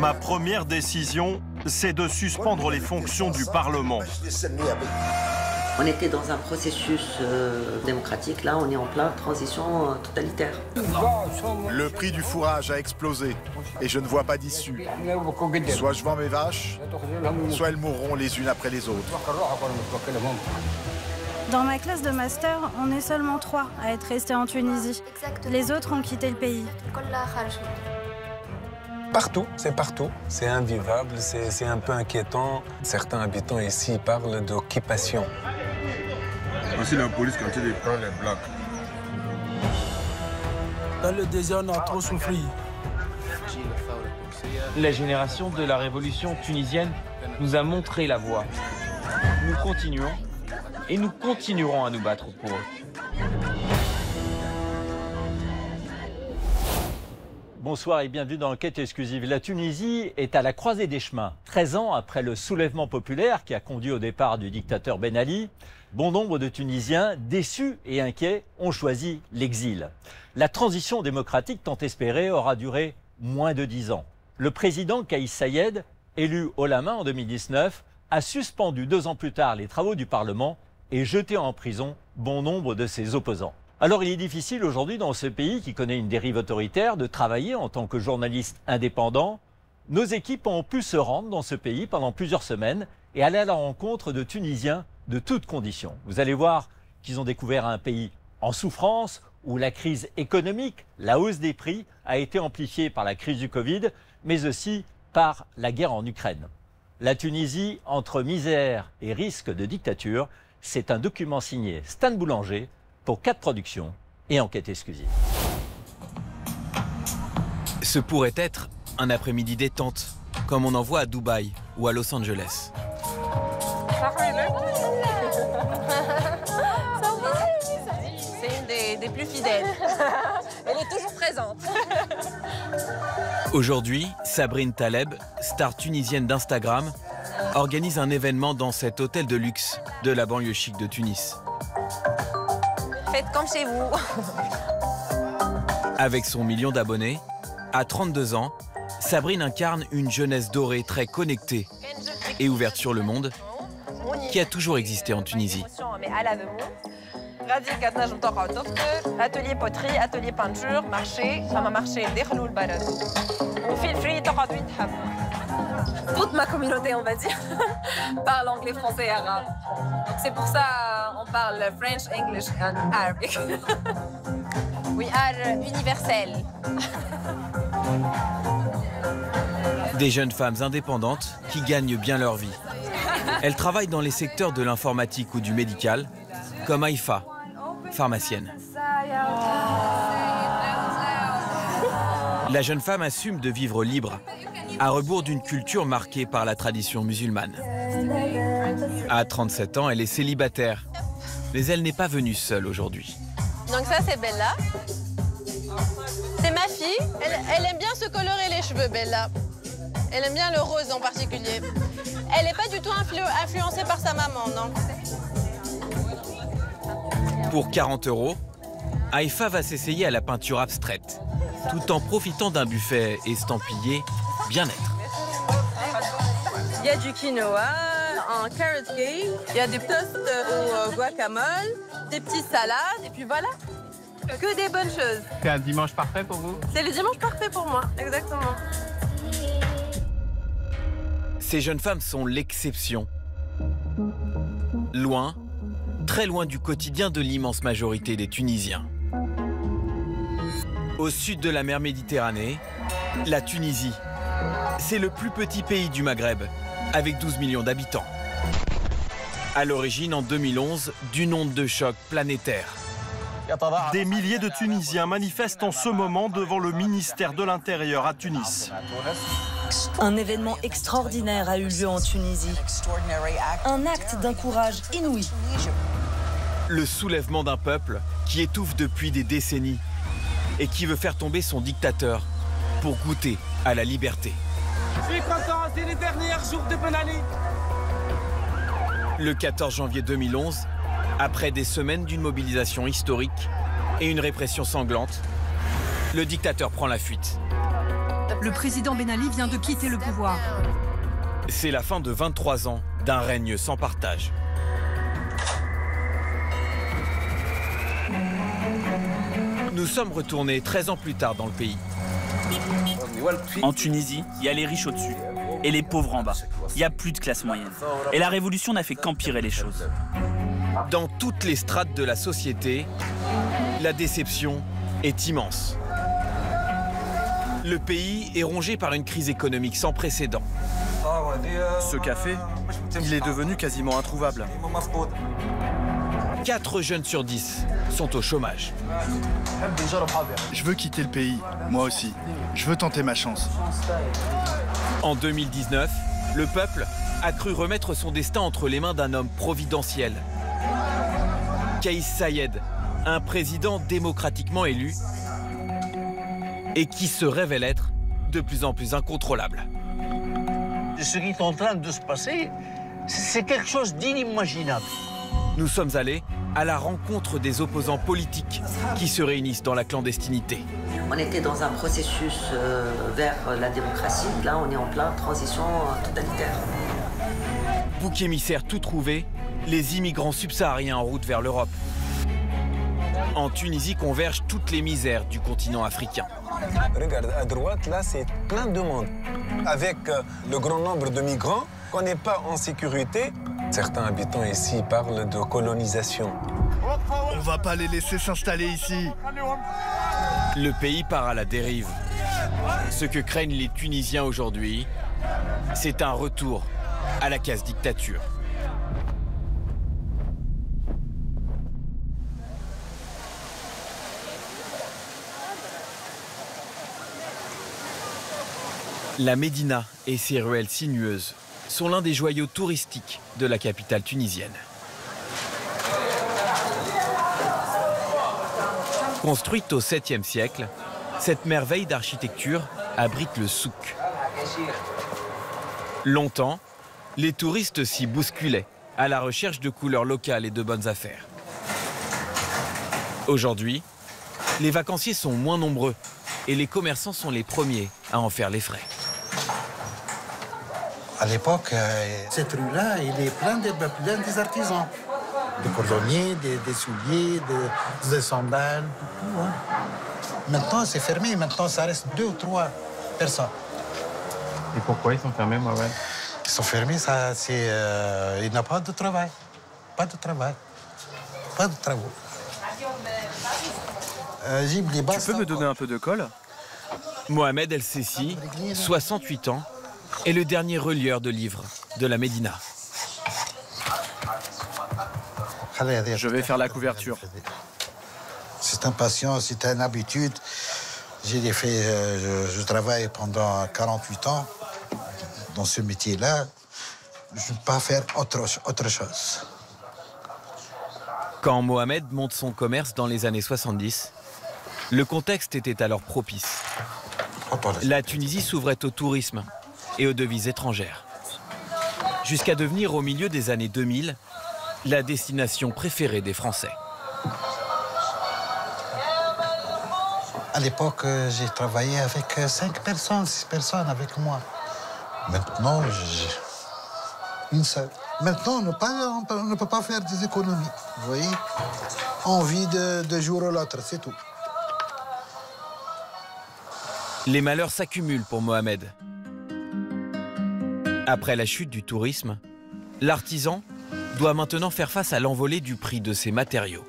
Ma première décision, c'est de suspendre les fonctions du Parlement. On était dans un processus démocratique, là on est en pleine transition totalitaire. Le prix du fourrage a explosé et je ne vois pas d'issue. Soit je vends mes vaches, soit elles mourront les unes après les autres. Dans ma classe de master, on est seulement 3 à être restés en Tunisie. Les autres ont quitté le pays. Partout, c'est invivable, c'est un peu inquiétant. Certains habitants ici parlent d'occupation. Voici la police quand il prend les blocs. Dans le désert, on a trop souffert. La génération de la révolution tunisienne nous a montré la voie. Nous continuons et nous continuerons à nous battre pour eux. Bonsoir et bienvenue dans Enquête exclusive. La Tunisie est à la croisée des chemins. 13 ans après le soulèvement populaire qui a conduit au départ du dictateur Ben Ali, bon nombre de Tunisiens, déçus et inquiets, ont choisi l'exil. La transition démocratique tant espérée aura duré moins de 10 ans. Le président Kais Saied, élu haut la main en 2019, a suspendu 2 ans plus tard les travaux du Parlement et jeté en prison bon nombre de ses opposants. Alors il est difficile aujourd'hui dans ce pays qui connaît une dérive autoritaire de travailler en tant que journaliste indépendant. Nos équipes ont pu se rendre dans ce pays pendant plusieurs semaines et aller à la rencontre de Tunisiens de toutes conditions. Vous allez voir qu'ils ont découvert un pays en souffrance où la crise économique, la hausse des prix a été amplifiée par la crise du Covid, mais aussi par la guerre en Ukraine. La Tunisie entre misère et risque de dictature, c'est un document signé Stan Boulanger pour 4 Productions et Enquête exclusive. Ce pourrait être un après-midi détente, comme on en voit à Dubaï ou à Los Angeles. C'est une des plus fidèles. Elle est toujours présente. Aujourd'hui, Sabrine Taleb, star tunisienne d'Instagram, organise un événement dans cet hôtel de luxe de la banlieue chic de Tunis. Faites comme chez vous. Avec son million d'abonnés, à 32 ans, Sabrine incarne une jeunesse dorée très connectée et ouverte sur le monde qui a toujours existé en Tunisie. Atelier poterie, atelier peinture, marché, toute ma communauté, on va dire, parle anglais, français et arabe. C'est pour ça on parle French, English and Arabic. We are universel. Des jeunes femmes indépendantes qui gagnent bien leur vie. Elles travaillent dans les secteurs de l'informatique ou du médical, comme Haïfa, pharmacienne. La jeune femme assume de vivre libre, à rebours d'une culture marquée par la tradition musulmane. À 37 ans, elle est célibataire, mais elle n'est pas venue seule aujourd'hui. Donc ça, c'est Bella. C'est ma fille. Elle aime bien se colorer les cheveux, Bella. Elle aime bien le rose en particulier. Elle n'est pas du tout influencée par sa maman, non. Pour 40 €, Haïfa va s'essayer à la peinture abstraite, tout en profitant d'un buffet estampillé bien-être. Il y a du quinoa, un carrot cake, il y a des toasts au guacamole, des petites salades, et puis voilà. Que des bonnes choses. C'est un dimanche parfait pour vous? C'est le dimanche parfait pour moi, exactement. Ces jeunes femmes sont l'exception. Loin, très loin du quotidien de l'immense majorité des Tunisiens. Au sud de la mer Méditerranée, la Tunisie, c'est le plus petit pays du Maghreb, avec 12 millions d'habitants. À l'origine, en 2011, d'une onde de choc planétaire. Des milliers de Tunisiens manifestent en ce moment devant le ministère de l'Intérieur à Tunis. Un événement extraordinaire a eu lieu en Tunisie. Un acte d'un courage inouï. Le soulèvement d'un peuple qui étouffe depuis des décennies et qui veut faire tomber son dictateur pour goûter à la liberté. Je suis content, c'est les derniers jours de Ben Ali. Le 14 janvier 2011, après des semaines d'une mobilisation historique et une répression sanglante, le dictateur prend la fuite. Le président Ben Ali vient de quitter le pouvoir. C'est la fin de 23 ans d'un règne sans partage. Nous sommes retournés 13 ans plus tard dans le pays. En Tunisie, il y a les riches au-dessus et les pauvres en bas. Il n'y a plus de classe moyenne. Et la révolution n'a fait qu'empirer les choses. Dans toutes les strates de la société, la déception est immense. Le pays est rongé par une crise économique sans précédent. Ce café, il est devenu quasiment introuvable. 4 jeunes sur 10 sont au chômage. Je veux quitter le pays, moi aussi. Je veux tenter ma chance. En 2019, le peuple a cru remettre son destin entre les mains d'un homme providentiel. Kais Saied, un président démocratiquement élu et qui se révèle être de plus en plus incontrôlable. Ce qui est en train de se passer, c'est quelque chose d'inimaginable. Nous sommes allés à la rencontre des opposants politiques qui se réunissent dans la clandestinité. On était dans un processus vers la démocratie. Là, on est en pleine transition totalitaire. Bouc émissaire tout trouvé, les immigrants subsahariens en route vers l'Europe. En Tunisie convergent toutes les misères du continent africain. Regarde, à droite, là, c'est plein de monde. Avec le grand nombre de migrants, qu'on n'est pas en sécurité. Certains habitants ici parlent de colonisation. On va pas les laisser s'installer ici. Le pays part à la dérive. Ce que craignent les Tunisiens aujourd'hui, c'est un retour à la quasi-dictature. La Médina et ses ruelles sinueuses sont l'un des joyaux touristiques de la capitale tunisienne. Construite au 7e siècle, cette merveille d'architecture abrite le souk. Longtemps, les touristes s'y bousculaient à la recherche de couleurs locales et de bonnes affaires. Aujourd'hui, les vacanciers sont moins nombreux et les commerçants sont les premiers à en faire les frais. À l'époque, cette rue-là, il est plein des artisans. Des cordonniers, des souliers, des sandales, tout. Hein. Maintenant, c'est fermé. Maintenant, ça reste 2 ou 3 personnes. Et pourquoi ils sont fermés, Mohamed? Ils sont fermés, il n'y a pas de travail. Pas de travail. Pas de travaux. Tu peux me donner un peu de colle? Mohamed El Sessi, 68 ans, est le dernier relieur de livres de la Médina. Je vais faire la couverture. C'est un passion, c'est une habitude. Je travaille pendant 48 ans dans ce métier-là. Je ne peux pas faire autre chose. Quand Mohamed monte son commerce dans les années 70, le contexte était alors propice. La Tunisie s'ouvrait au tourisme et aux devises étrangères. Jusqu'à devenir au milieu des années 2000, la destination préférée des Français. À l'époque, j'ai travaillé avec 5 personnes, 6 personnes avec moi. Maintenant, une seule. Maintenant, on ne peut pas faire des économies. Vous voyez? On vit de jour à l'autre, c'est tout. Les malheurs s'accumulent pour Mohamed. Après la chute du tourisme, l'artisan doit maintenant faire face à l'envolée du prix de ses matériaux.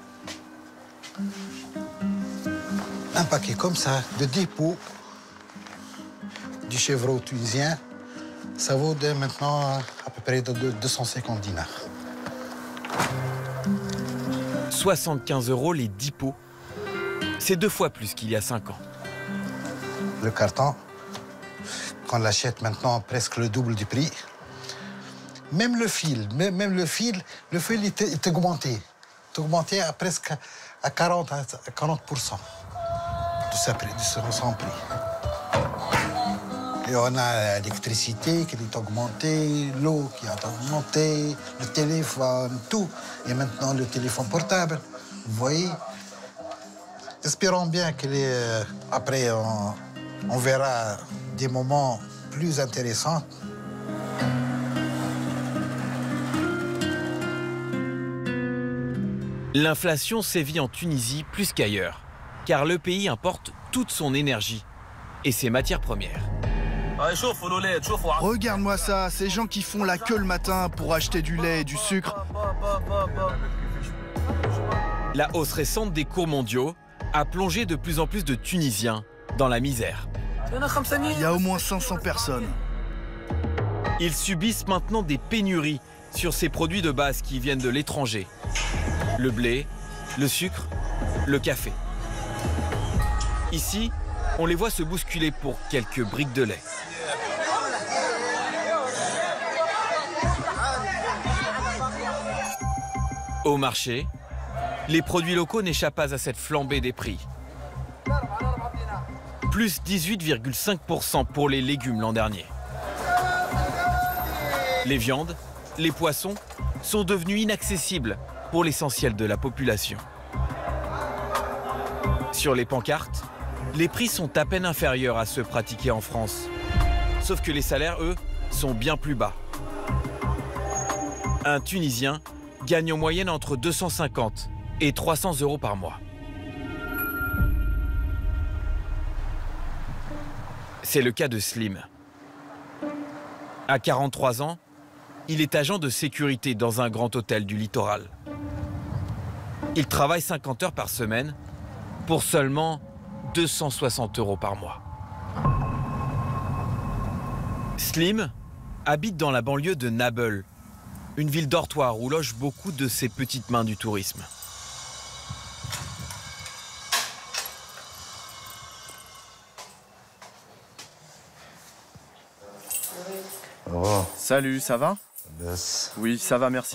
Un paquet comme ça, de 10 pots du chevreau tunisien, ça vaut maintenant à peu près de 250 dinars. 75 € les 10 pots. C'est 2 fois plus qu'il y a 5 ans. Le carton, qu'on l'achète maintenant presque le double du prix. Même le fil, il est augmenté. Il est augmenté à presque à 40% de son prix. Et on a l'électricité qui est augmentée, l'eau qui a augmenté, le téléphone, tout. Et maintenant le téléphone portable, vous voyez. Espérons bien qu'après On verra des moments plus intéressants. L'inflation sévit en Tunisie plus qu'ailleurs, car le pays importe toute son énergie et ses matières premières. Regarde-moi ça, ces gens qui font la queue le matin pour acheter du lait et du sucre. La hausse récente des cours mondiaux a plongé de plus en plus de Tunisiens dans la misère. Il y a au moins 500 personnes. Ils subissent maintenant des pénuries sur ces produits de base qui viennent de l'étranger. Le blé, le sucre, le café. Ici, on les voit se bousculer pour quelques briques de lait. Au marché, les produits locaux n'échappent pas à cette flambée des prix. Plus 18,5% pour les légumes l'an dernier. Les viandes, les poissons sont devenus inaccessibles pour l'essentiel de la population. Sur les pancartes, les prix sont à peine inférieurs à ceux pratiqués en France. Sauf que les salaires, eux, sont bien plus bas. Un Tunisien gagne en moyenne entre 250 et 300 € par mois. C'est le cas de Slim. À 43 ans, il est agent de sécurité dans un grand hôtel du littoral. Il travaille 50 heures par semaine pour seulement 260 € par mois. Slim habite dans la banlieue de Nabeul, une ville dortoir où logent beaucoup de ces petites mains du tourisme. Salut, ça va? Oui, ça va, merci.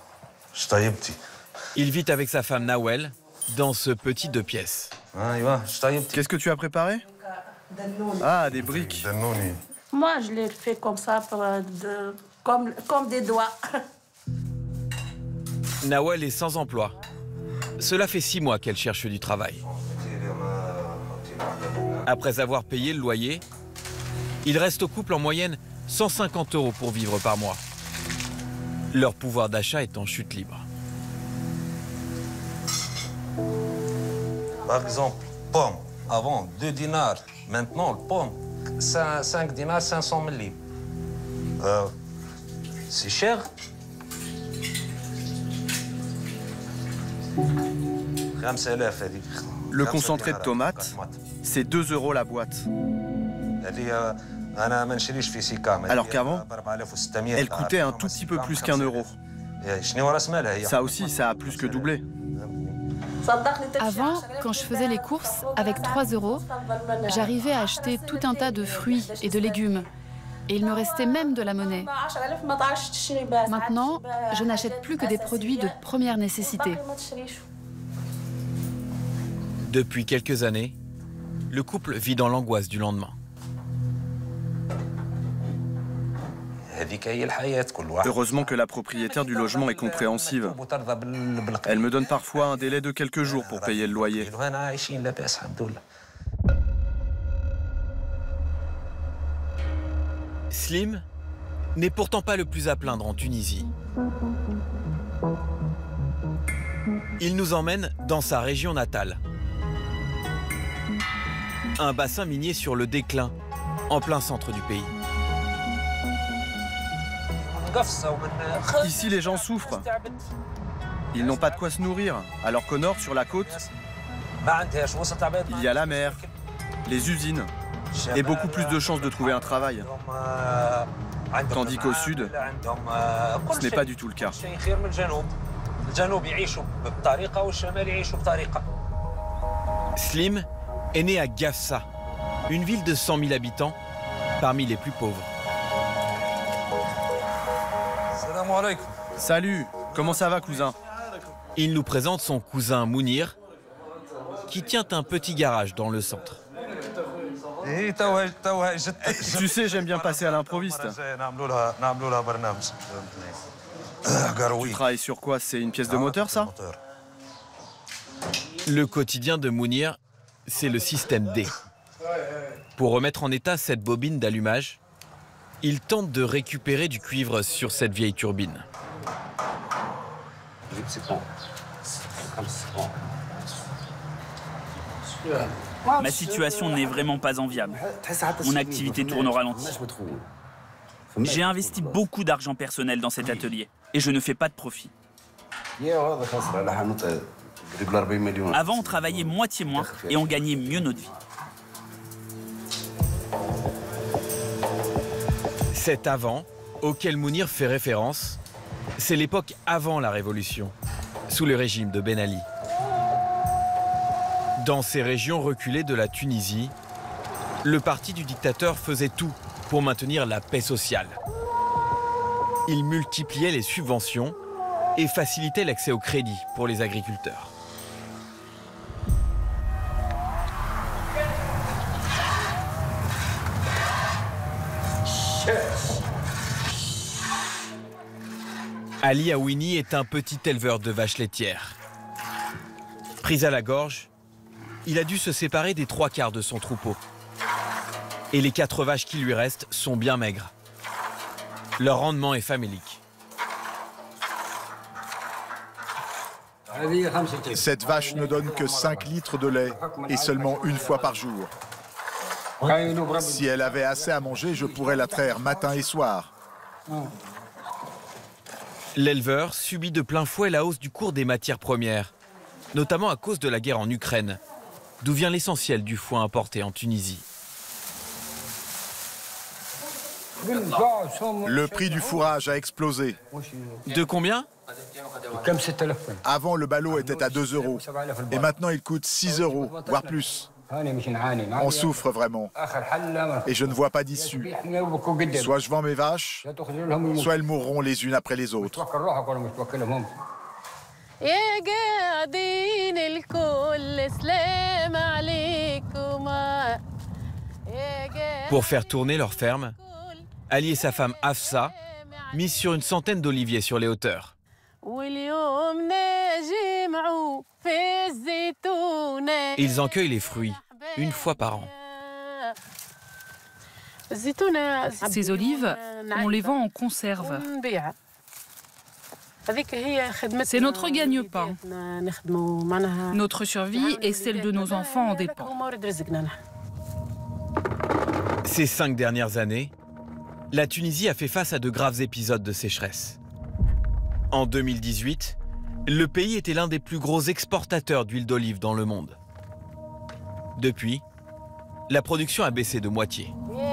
Il vit avec sa femme Nawel dans ce petit 2 pièces. Qu'est-ce que tu as préparé? Ah, des briques. Moi, je les fais comme ça, comme des doigts. Nawel est sans emploi. Cela fait 6 mois qu'elle cherche du travail. Après avoir payé le loyer, il reste au couple en moyenne 150 € pour vivre par mois. Leur pouvoir d'achat est en chute libre. Par exemple, pomme, avant 2 dinars, maintenant le pomme, 5 dinars, 500 000 livres. C'est cher. Le concentré de tomates, c'est 2 € la boîte. Alors qu'avant, elle coûtait un tout petit peu plus qu'1 €. Ça aussi, ça a plus que doublé. Avant, quand je faisais les courses, avec 3 €, j'arrivais à acheter tout un tas de fruits et de légumes. Et il me restait même de la monnaie. Maintenant, je n'achète plus que des produits de première nécessité. Depuis quelques années, le couple vit dans l'angoisse du lendemain. Heureusement que la propriétaire du logement est compréhensive. Elle me donne parfois un délai de quelques jours pour payer le loyer. Slim n'est pourtant pas le plus à plaindre en Tunisie. Il nous emmène dans sa région natale. Un bassin minier sur le déclin, en plein centre du pays. Ici, les gens souffrent. Ils n'ont pas de quoi se nourrir, alors qu'au nord, sur la côte, il y a la mer, les usines, et beaucoup plus de chances de trouver un travail. Tandis qu'au sud, ce n'est pas du tout le cas. Slim est né à Gafsa, une ville de 100 000 habitants, parmi les plus pauvres. Salut, comment ça va, cousin? Il nous présente son cousin Mounir, qui tient un petit garage dans le centre. Tu sais, j'aime bien passer à l'improviste. Tu travailles sur quoi? C'est une pièce de moteur, ça? Le quotidien de Mounir, c'est le système D. Pour remettre en état cette bobine d'allumage, il tente de récupérer du cuivre sur cette vieille turbine. Ma situation n'est vraiment pas enviable. Mon activité tourne au ralenti. J'ai investi beaucoup d'argent personnel dans cet atelier et je ne fais pas de profit. Avant, on travaillait moitié moins et on gagnait mieux notre vie. Cet avant, auquel Mounir fait référence, c'est l'époque avant la Révolution, sous le régime de Ben Ali. Dans ces régions reculées de la Tunisie, le parti du dictateur faisait tout pour maintenir la paix sociale. Il multipliait les subventions et facilitait l'accès au crédit pour les agriculteurs. Ali Aouini est un petit éleveur de vaches laitières. Pris à la gorge, il a dû se séparer des 3/4 de son troupeau. Et les 4 vaches qui lui restent sont bien maigres. Leur rendement est famélique. Cette vache ne donne que 5 litres de lait et seulement une fois par jour. Si elle avait assez à manger, je pourrais la traire matin et soir. L'éleveur subit de plein fouet la hausse du cours des matières premières, notamment à cause de la guerre en Ukraine, d'où vient l'essentiel du foin importé en Tunisie. Le prix du fourrage a explosé. De combien? Avant, le ballot était à 2 € et maintenant il coûte 6 €, voire plus. On souffre vraiment et je ne vois pas d'issue. Soit je vends mes vaches, soit elles mourront les unes après les autres. Pour faire tourner leur ferme, Ali et sa femme Hafsa misent sur une centaine d'oliviers sur les hauteurs. Ils en cueillent les fruits une fois par an. Ces olives, on les vend en conserve. C'est notre gagne-pain. Notre survie et celle de nos enfants en dépend. Ces 5 dernières années, la Tunisie a fait face à de graves épisodes de sécheresse. En 2018, le pays était l'un des plus gros exportateurs d'huile d'olive dans le monde. Depuis, la production a baissé de moitié.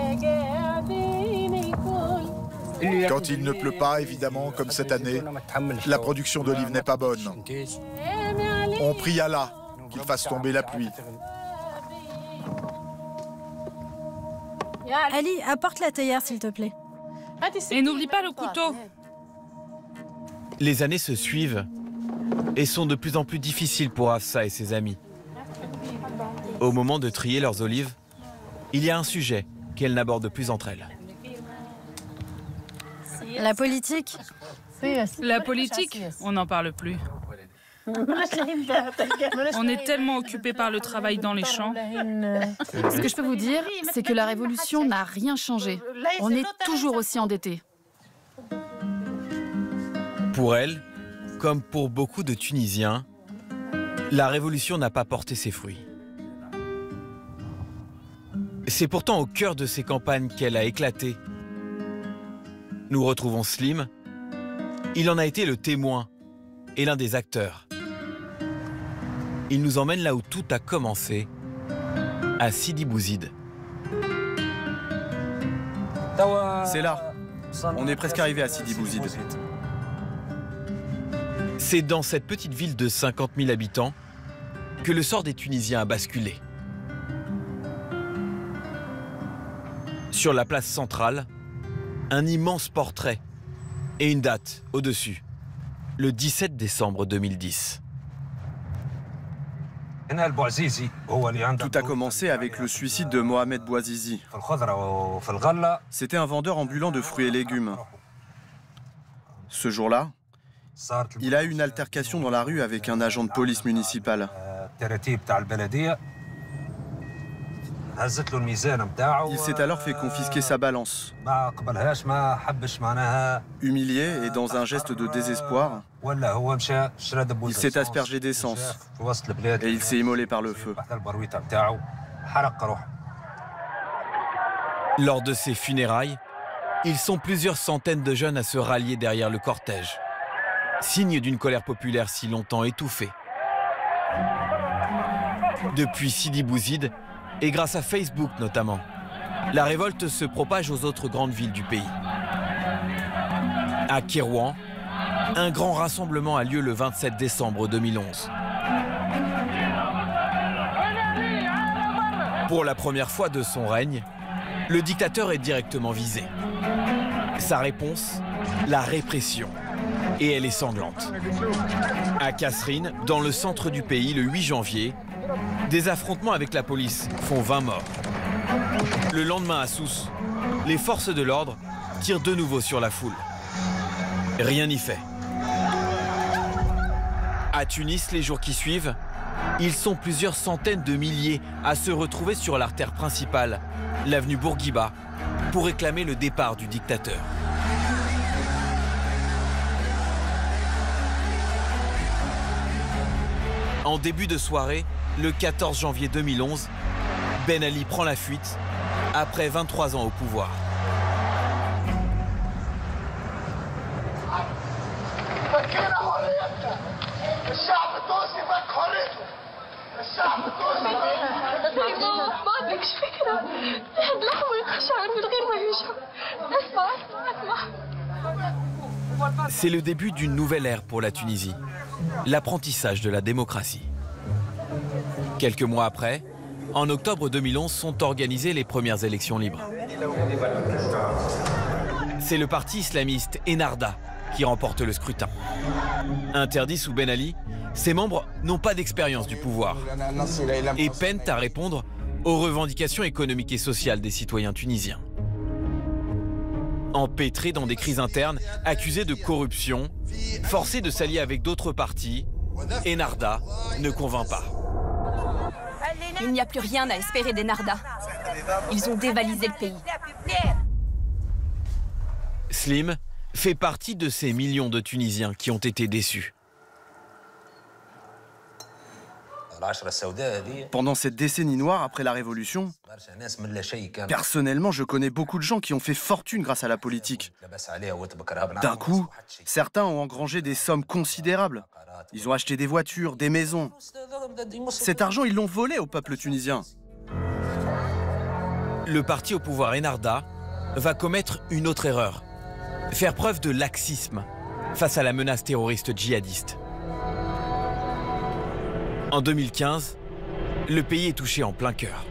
Quand il ne pleut pas, évidemment, comme cette année, la production d'olive n'est pas bonne. On prie Allah qu'il fasse tomber la pluie. Ali, apporte la théière, s'il te plaît. Et n'oublie pas le couteau. Les années se suivent et sont de plus en plus difficiles pour Hafsa et ses amis. Au moment de trier leurs olives, il y a un sujet qu'elles n'abordent plus entre elles. La politique. La politique, on n'en parle plus. On est tellement occupé par le travail dans les champs. Ce que je peux vous dire, c'est que la révolution n'a rien changé. On est toujours aussi endettés. Pour elle, comme pour beaucoup de Tunisiens, la révolution n'a pas porté ses fruits. C'est pourtant au cœur de ces campagnes qu'elle a éclaté. Nous retrouvons Slim. Il en a été le témoin et l'un des acteurs. Il nous emmène là où tout a commencé, à Sidi Bouzid. C'est là. On est presque arrivé à Sidi Bouzid. C'est dans cette petite ville de 50 000 habitants que le sort des Tunisiens a basculé. Sur la place centrale, un immense portrait et une date au-dessus, le 17 décembre 2010. Tout a commencé avec le suicide de Mohamed Bouazizi. C'était un vendeur ambulant de fruits et légumes. Ce jour-là, il a eu une altercation dans la rue avec un agent de police municipale. Il s'est alors fait confisquer sa balance. Humilié et dans un geste de désespoir, il s'est aspergé d'essence et il s'est immolé par le feu. Lors de ces funérailles, ils sont plusieurs centaines de jeunes à se rallier derrière le cortège. Signe d'une colère populaire si longtemps étouffée. Depuis Sidi Bouzid, et grâce à Facebook notamment, la révolte se propage aux autres grandes villes du pays. À Kérouan, un grand rassemblement a lieu le 27 décembre 2011. Pour la première fois de son règne, le dictateur est directement visé. Sa réponse, la répression. Et elle est sanglante. À Kasserine, dans le centre du pays, le 8 janvier, des affrontements avec la police font 20 morts. Le lendemain à Sousse, les forces de l'ordre tirent de nouveau sur la foule. Rien n'y fait. À Tunis, les jours qui suivent, ils sont plusieurs centaines de milliers à se retrouver sur l'artère principale, l'avenue Bourguiba, pour réclamer le départ du dictateur. En début de soirée, le 14 janvier 2011, Ben Ali prend la fuite après 23 ans au pouvoir. C'est le début d'une nouvelle ère pour la Tunisie, l'apprentissage de la démocratie. Quelques mois après, en octobre 2011, sont organisées les premières élections libres. C'est le parti islamiste Ennahda qui remporte le scrutin. Interdit sous Ben Ali, ses membres n'ont pas d'expérience du pouvoir et peinent à répondre aux revendications économiques et sociales des citoyens tunisiens. Empêtrés dans des crises internes, accusés de corruption, forcés de s'allier avec d'autres partis, Ennahda ne convainc pas. Il n'y a plus rien à espérer d'Ennahda. Ils ont dévalisé le pays. Slim fait partie de ces millions de Tunisiens qui ont été déçus. Pendant cette décennie noire après la Révolution, personnellement, je connais beaucoup de gens qui ont fait fortune grâce à la politique. D'un coup, certains ont engrangé des sommes considérables. Ils ont acheté des voitures, des maisons. Cet argent, ils l'ont volé au peuple tunisien. Le parti au pouvoir Ennahda va commettre une autre erreur. Faire preuve de laxisme face à la menace terroriste djihadiste. En 2015, le pays est touché en plein cœur.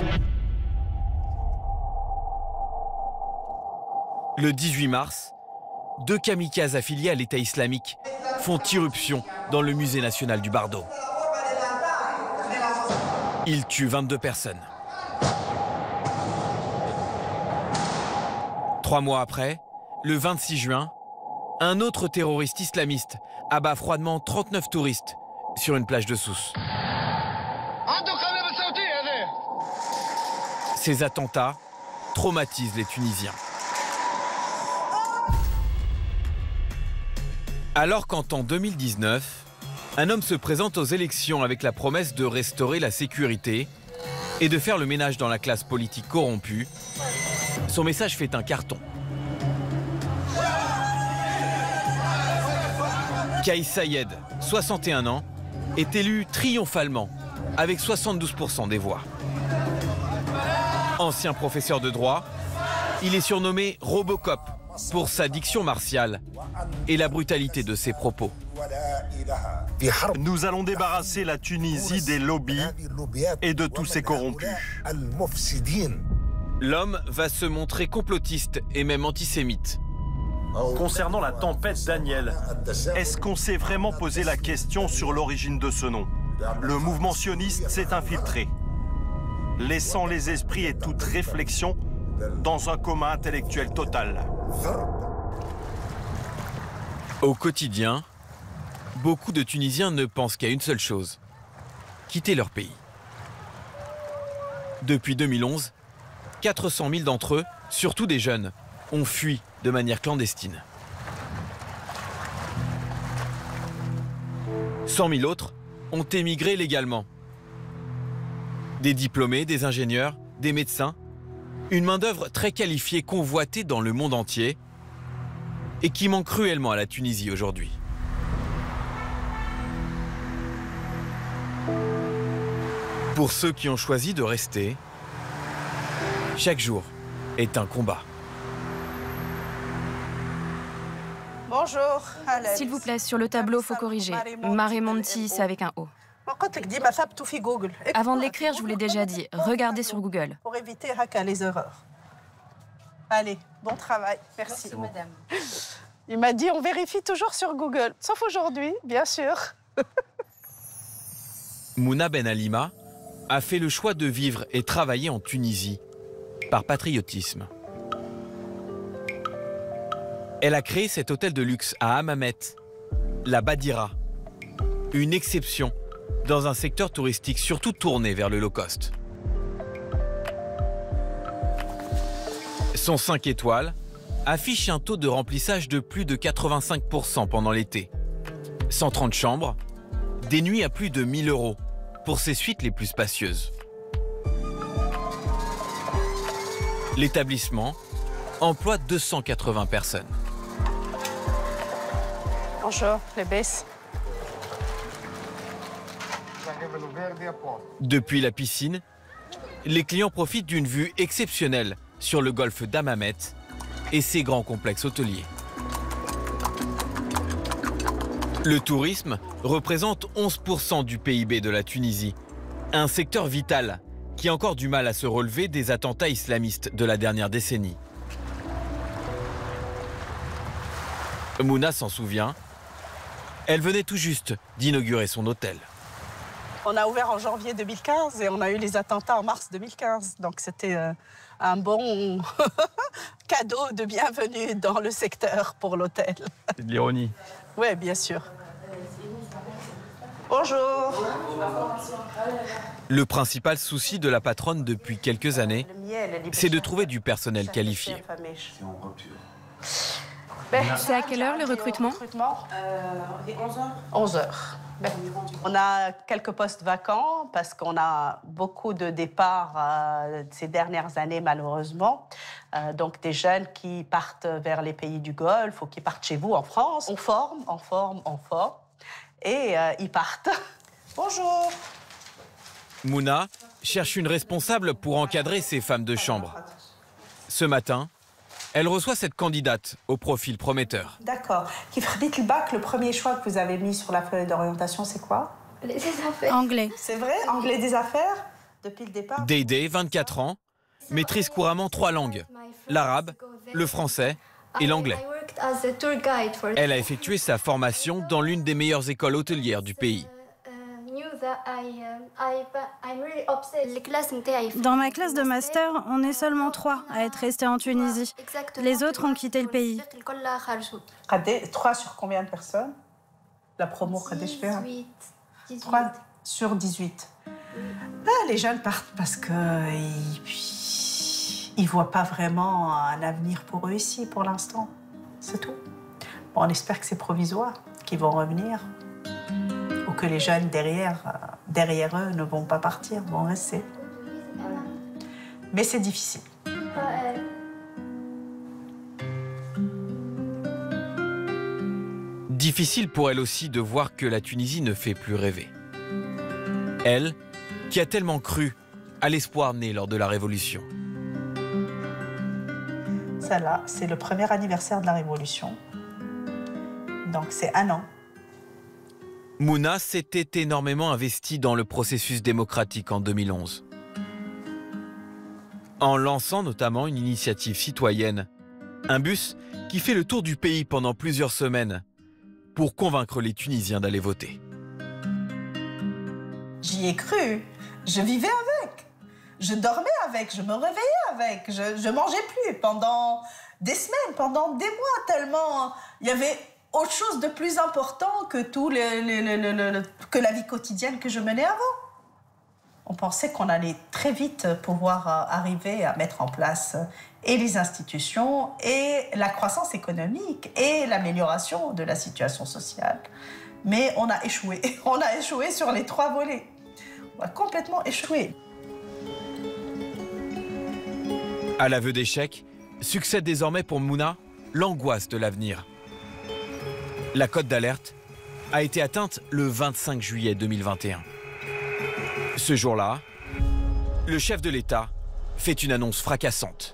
Le 18 mars, 2 kamikazes affiliés à l'État islamique font irruption dans le musée national du Bardo. Ils tuent 22 personnes. 3 mois après, le 26 juin, un autre terroriste islamiste abat froidement 39 touristes sur une plage de Sousse. Ces attentats traumatisent les Tunisiens. Alors qu'en 2019, un homme se présente aux élections avec la promesse de restaurer la sécurité et de faire le ménage dans la classe politique corrompue, son message fait un carton. Kais Sayed, 61 ans, est élu triomphalement, avec 72% des voix. Ancien professeur de droit, il est surnommé Robocop pour sa diction martiale et la brutalité de ses propos. Nous allons débarrasser la Tunisie des lobbies et de tous ces corrompus. L'homme va se montrer complotiste et même antisémite. Concernant la tempête Daniel, est-ce qu'on s'est vraiment posé la question sur l'origine de ce nom? Le mouvement sioniste s'est infiltré, laissant les esprits et toute réflexion dans un coma intellectuel total. Au quotidien, beaucoup de Tunisiens ne pensent qu'à une seule chose, quitter leur pays. Depuis 2011, 400 000 d'entre eux, surtout des jeunes, ont fui de manière clandestine. 100 000 autres ont émigré légalement. Des diplômés, des ingénieurs, des médecins, une main-d'œuvre très qualifiée, convoitée dans le monde entier et qui manque cruellement à la Tunisie aujourd'hui. Pour ceux qui ont choisi de rester, chaque jour est un combat. Bonjour. S'il vous plaît, sur le tableau, faut corriger. Marimonti, c'est avec un O. Avant de l'écrire, je vous l'ai déjà dit, regardez sur Google. Pour éviter les erreurs. Allez, bon travail. Merci, madame. Il m'a dit, on vérifie toujours sur Google, sauf aujourd'hui, bien sûr. Mouna Ben Alima a fait le choix de vivre et travailler en Tunisie par patriotisme. Elle a créé cet hôtel de luxe à Hammamet, la Badira, une exception dans un secteur touristique surtout tourné vers le low-cost. Son 5 étoiles affiche un taux de remplissage de plus de 85% pendant l'été. 130 chambres, des nuits à plus de 1 000 € pour ses suites les plus spacieuses. L'établissement emploie 280 personnes. Bonjour, les baisses. Depuis la piscine, les clients profitent d'une vue exceptionnelle sur le golfe d'Hammamet et ses grands complexes hôteliers. Le tourisme représente 11% du PIB de la Tunisie, un secteur vital qui a encore du mal à se relever des attentats islamistes de la dernière décennie. Mouna s'en souvient, elle venait tout juste d'inaugurer son hôtel. On a ouvert en janvier 2015 et on a eu les attentats en mars 2015. Donc c'était un bon cadeau de bienvenue dans le secteur pour l'hôtel. C'est de l'ironie. Oui, bien sûr. Bonjour. Le principal souci de la patronne depuis quelques années, c'est de trouver du personnel qualifié. C'est à quelle heure le recrutement? 11 heures. On a quelques postes vacants parce qu'on a beaucoup de départs ces dernières années, malheureusement. Donc des jeunes qui partent vers les pays du Golfe ou qui partent chez vous en France. On forme. Et ils partent. Bonjour. Mouna cherche une responsable pour encadrer ses femmes de chambre. Ce matin, elle reçoit cette candidate au profil prometteur. D'accord. Kifredit le bac, le premier choix que vous avez mis sur la feuille d'orientation, c'est quoi? Les affaires. Anglais. C'est vrai? Anglais des affaires? Depuis le départ? Dédé, 24 ans, maîtrise couramment 3 langues, l'arabe, le français et l'anglais. Elle a effectué sa formation dans l'une des meilleures écoles hôtelières du pays. Dans ma classe de master, on est seulement 3 à être restés en Tunisie. Les autres ont quitté le pays. 3 sur combien de personnes? La promo, 18. 3 sur 18. Les jeunes partent parce qu'ils ne voient pas vraiment un avenir pour eux ici, pour l'instant. C'est tout. Bon, on espère que c'est provisoire, qu'ils vont revenir. Ou que les jeunes derrière eux ne vont pas partir, vont rester. Mais c'est difficile. Difficile pour elle aussi de voir que la Tunisie ne fait plus rêver. Elle, qui a tellement cru à l'espoir né lors de la Révolution. Ça là, c'est le premier anniversaire de la Révolution. Donc c'est 1 an. Mouna s'était énormément investie dans le processus démocratique en 2011. En lançant notamment une initiative citoyenne, un bus qui fait le tour du pays pendant plusieurs semaines pour convaincre les Tunisiens d'aller voter. J'y ai cru, je vivais avec, je dormais avec, je me réveillais avec, je mangeais plus pendant des semaines, pendant des mois, tellement il y avait autre chose de plus important que que la vie quotidienne que je menais avant. On pensait qu'on allait très vite pouvoir arriver à mettre en place et les institutions, et la croissance économique, et l'amélioration de la situation sociale. Mais on a échoué. On a échoué sur les 3 volets. On a complètement échoué. À l'aveu d'échec, succède désormais pour Mouna l'angoisse de l'avenir. La cote d'alerte a été atteinte le 25 juillet 2021. Ce jour-là, le chef de l'État fait une annonce fracassante.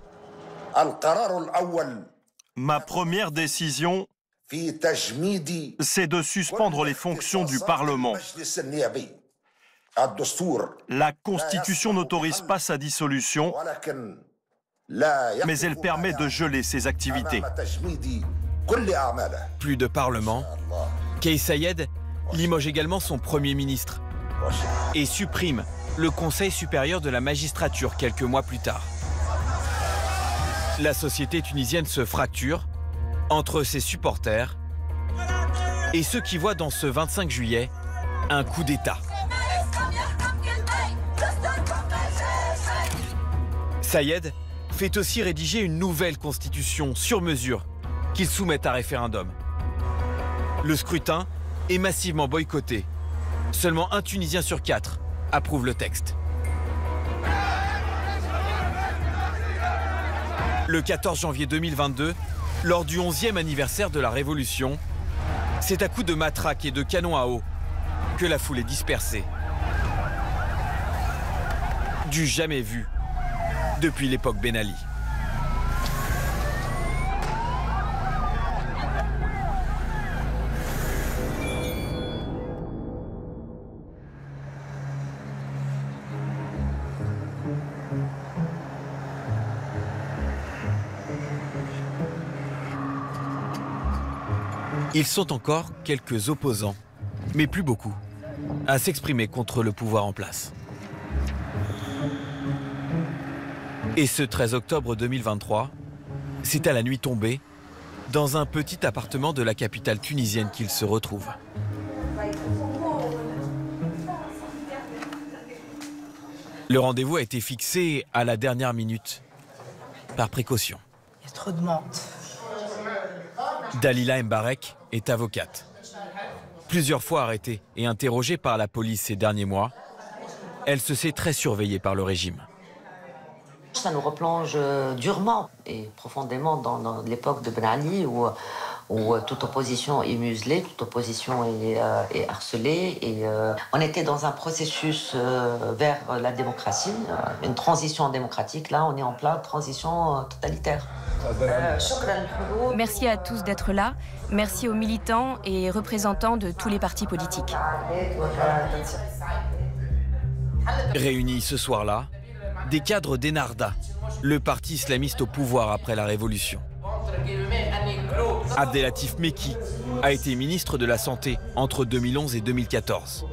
Ma première décision, c'est de suspendre les fonctions du Parlement. La Constitution n'autorise pas sa dissolution, mais elle permet de geler ses activités. Plus de Parlement, Kais Saied limoge également son Premier ministre et supprime le Conseil supérieur de la magistrature quelques mois plus tard. La société tunisienne se fracture entre ses supporters et ceux qui voient dans ce 25 juillet un coup d'État. Saied fait aussi rédiger une nouvelle constitution sur mesure qu'il soumet à référendum. Le scrutin est massivement boycotté. Seulement un Tunisien sur 4 approuve le texte. Le 14 janvier 2022, lors du 11e anniversaire de la Révolution, c'est à coups de matraque et de canon à eau que la foule est dispersée. Du jamais vu depuis l'époque Ben Ali. Ils sont encore quelques opposants, mais plus beaucoup, à s'exprimer contre le pouvoir en place. Et ce 13 octobre 2023, c'est à la nuit tombée, dans un petit appartement de la capitale tunisienne qu'ils se retrouvent. Le rendez-vous a été fixé à la dernière minute, par précaution. Il y a trop de monde. Dalila Mbarek est avocate. Plusieurs fois arrêtée et interrogée par la police ces derniers mois, elle se sait très surveillée par le régime. Ça nous replonge durement et profondément dans l'époque de Ben Ali où toute opposition est muselée, toute opposition est harcelée. Et on était dans un processus vers la démocratie, une transition démocratique. Là, on est en pleine transition totalitaire. Merci à tous d'être là. Merci aux militants et représentants de tous les partis politiques. Réunis ce soir-là, des cadres d'Ennahda, le parti islamiste au pouvoir après la Révolution. Abdelatif Mekki a été ministre de la Santé entre 2011 et 2014.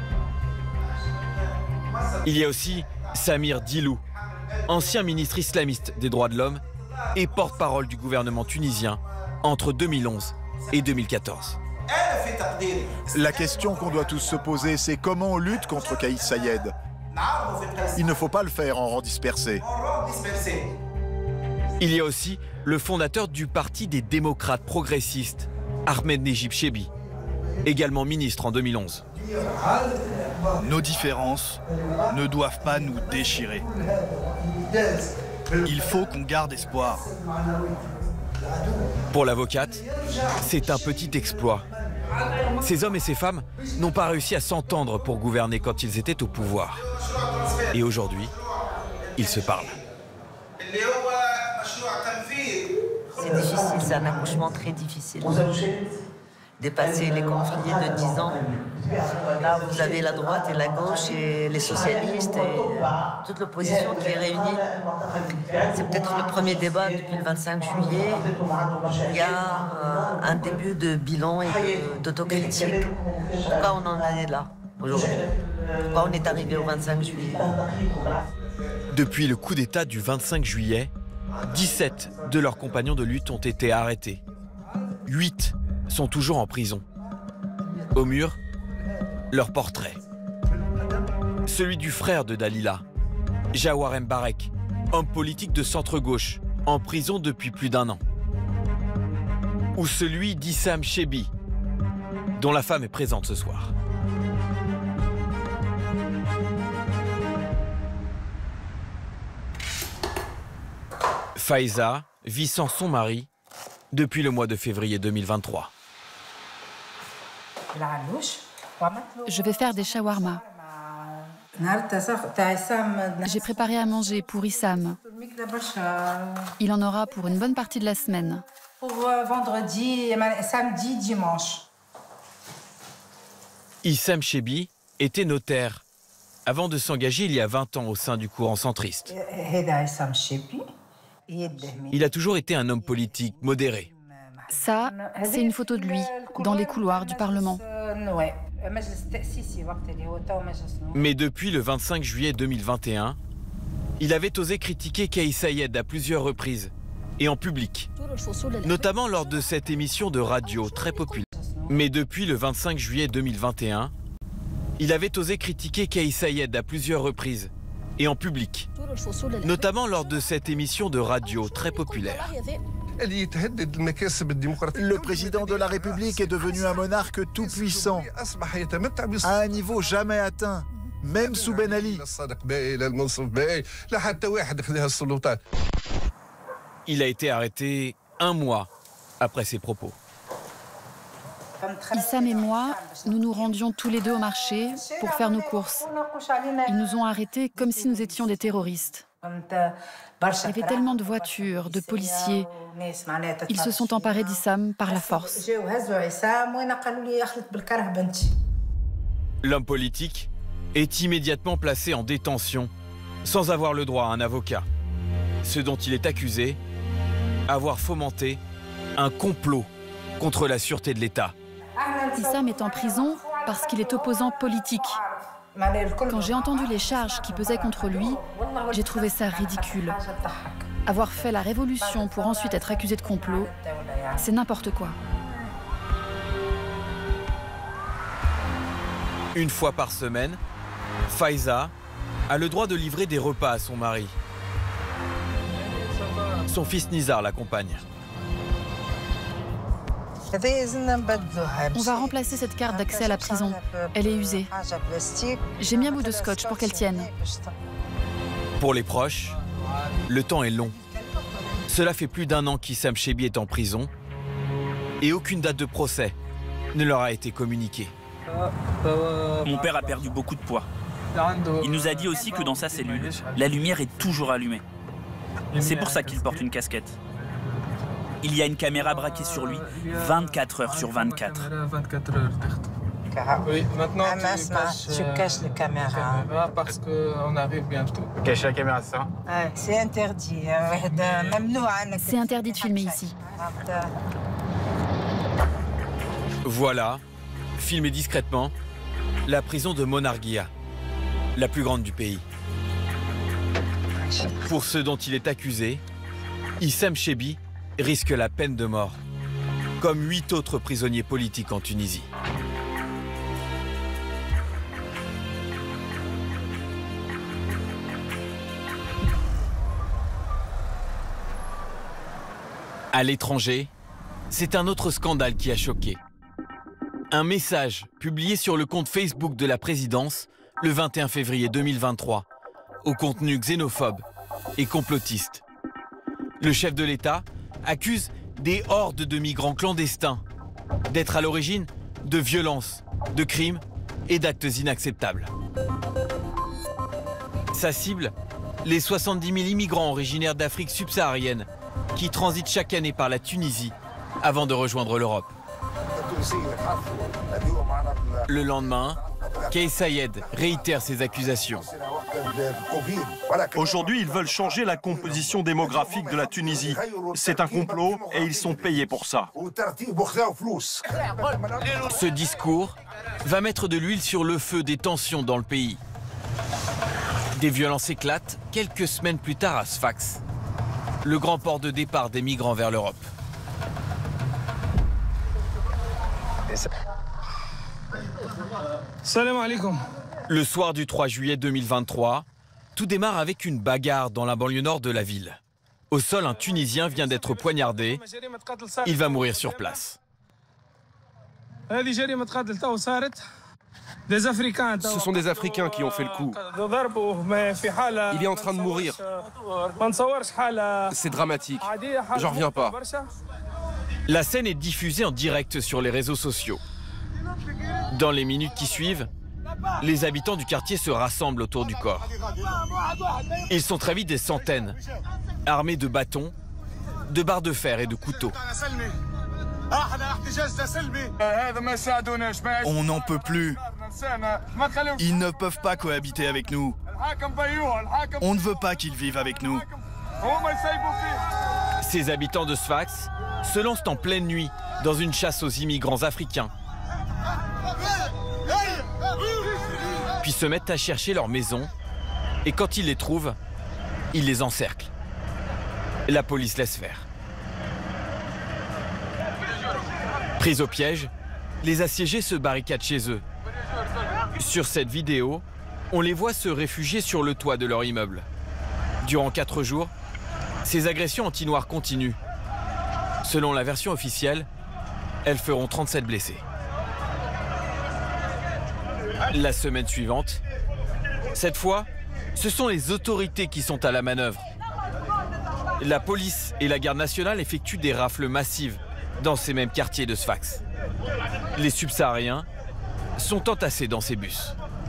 Il y a aussi Samir Dilou, ancien ministre islamiste des droits de l'homme et porte-parole du gouvernement tunisien entre 2011 et 2014. La question qu'on doit tous se poser, c'est comment on lutte contre Kais Saied. Il ne faut pas le faire en rang dispersé. Il y a aussi le fondateur du Parti des démocrates progressistes, Ahmed Nejib Chebi, également ministre en 2011. Nos différences ne doivent pas nous déchirer. Il faut qu'on garde espoir. Pour l'avocate, c'est un petit exploit. Ces hommes et ces femmes n'ont pas réussi à s'entendre pour gouverner quand ils étaient au pouvoir. Et aujourd'hui, ils se parlent. C'est difficile, c'est un accouchement très difficile. Dépasser les conflits de 10 ans. Là, vous avez la droite et la gauche et les socialistes et toute l'opposition qui est réunie. C'est peut-être le premier débat depuis le 25 juillet. Il y a un début de bilan et d'autocritique. Pourquoi on en est là aujourd'hui? Pourquoi on est arrivé au 25 juillet? Depuis le coup d'État du 25 juillet, 17 de leurs compagnons de lutte ont été arrêtés. 8 sont toujours en prison. Au mur, leur portrait. Celui du frère de Dalila, Jawar Mbarek, homme politique de centre-gauche, en prison depuis plus d'1 an. Ou celui d'Issam Chebbi, dont la femme est présente ce soir. Faiza vit sans son mari depuis le mois de février 2023. Je vais faire des shawarma. J'ai préparé à manger pour Issam. Il en aura pour une bonne partie de la semaine. Pour vendredi, samedi, dimanche. Issam Chebbi était notaire avant de s'engager il y a 20 ans au sein du courant centriste. Il a toujours été un homme politique modéré. Ça, c'est une photo de lui, dans les couloirs du Parlement. Mais depuis le 25 juillet 2021, il avait osé critiquer Kais Saied à plusieurs reprises, et en public, notamment lors de cette émission de radio très populaire. Mais depuis le 25 juillet 2021, il avait osé critiquer Kais Saied à plusieurs reprises, et en public, notamment lors de cette émission de radio très populaire. Le président de la République est devenu un monarque tout-puissant, à un niveau jamais atteint, même sous Ben Ali. Il a été arrêté 1 mois après ses propos. Issam et moi, nous nous rendions tous les deux au marché pour faire nos courses. Ils nous ont arrêtés comme si nous étions des terroristes. Il y avait tellement de voitures, de policiers. Ils se sont emparés d'Issam par la force. L'homme politique est immédiatement placé en détention sans avoir le droit à un avocat. Ce dont il est accusé, avoir fomenté un complot contre la sûreté de l'État. Issam est en prison parce qu'il est opposant politique. Quand j'ai entendu les charges qui pesaient contre lui, j'ai trouvé ça ridicule. Avoir fait la révolution pour ensuite être accusé de complot, c'est n'importe quoi. Une fois par semaine, Faiza a le droit de livrer des repas à son mari. Son fils Nizar l'accompagne. On va remplacer cette carte d'accès à la prison. Elle est usée. J'ai mis un bout de scotch pour qu'elle tienne. Pour les proches, le temps est long. Cela fait plus d'1 an qu'Issam Chebbi est en prison et aucune date de procès ne leur a été communiquée. Mon père a perdu beaucoup de poids. Il nous a dit aussi que dans sa cellule, la lumière est toujours allumée. C'est pour ça qu'il porte une casquette. Il y a une caméra braquée sur lui 24 heures sur 24. Oui, maintenant tu caches les caméras. Parce qu'on arrive bientôt. Cacher la caméra, c'est ça? C'est interdit. C'est interdit de filmer ici. Voilà, filmé discrètement, la prison de Monarguia, la plus grande du pays. Pour ceux dont il est accusé, Issam Chebbi risque la peine de mort, comme 8 autres prisonniers politiques en Tunisie. À l'étranger, c'est un autre scandale qui a choqué. Un message publié sur le compte Facebook de la présidence le 21 février 2023, au contenu xénophobe et complotiste. Le chef de l'État accuse des hordes de migrants clandestins d'être à l'origine de violences, de crimes et d'actes inacceptables. Sa cible, les 70 000 immigrants originaires d'Afrique subsaharienne qui transitent chaque année par la Tunisie avant de rejoindre l'Europe. Le lendemain, Kais Saied réitère ses accusations. Aujourd'hui, ils veulent changer la composition démographique de la Tunisie. C'est un complot et ils sont payés pour ça. Ce discours va mettre de l'huile sur le feu des tensions dans le pays. Des violences éclatent quelques semaines plus tard à Sfax, le grand port de départ des migrants vers l'Europe. Salam alaikum. Le soir du 3 juillet 2023, tout démarre avec une bagarre dans la banlieue nord de la ville. Au sol, un Tunisien vient d'être poignardé. Il va mourir sur place. Ce sont des Africains qui ont fait le coup. Il est en train de mourir. C'est dramatique. J'en reviens pas. La scène est diffusée en direct sur les réseaux sociaux. Dans les minutes qui suivent, les habitants du quartier se rassemblent autour du corps. Ils sont très vite des centaines, armés de bâtons, de barres de fer et de couteaux. On n'en peut plus. Ils ne peuvent pas cohabiter avec nous. On ne veut pas qu'ils vivent avec nous. Ces habitants de Sfax se lancent en pleine nuit dans une chasse aux immigrants africains. Puis se mettent à chercher leur maison et quand ils les trouvent, ils les encerclent. La police laisse faire. Pris au piège, les assiégés se barricadent chez eux. Sur cette vidéo, on les voit se réfugier sur le toit de leur immeuble. Durant 4 jours, ces agressions anti-noirs continuent. Selon la version officielle, elles feront 37 blessés. La semaine suivante, cette fois, ce sont les autorités qui sont à la manœuvre. La police et la garde nationale effectuent des rafles massives dans ces mêmes quartiers de Sfax. Les subsahariens sont entassés dans ces bus.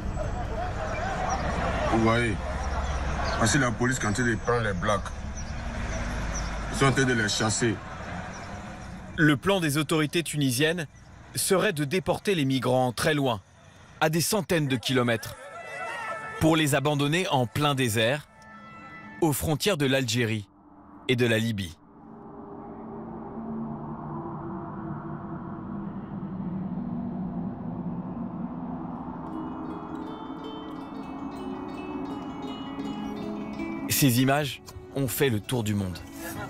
Vous voyez, voici la police quand ils prennent les blacks. Ils sont en train de les chasser. Le plan des autorités tunisiennes serait de déporter les migrants très loin, à des centaines de kilomètres, pour les abandonner en plein désert, aux frontières de l'Algérie et de la Libye. Ces images ont fait le tour du monde.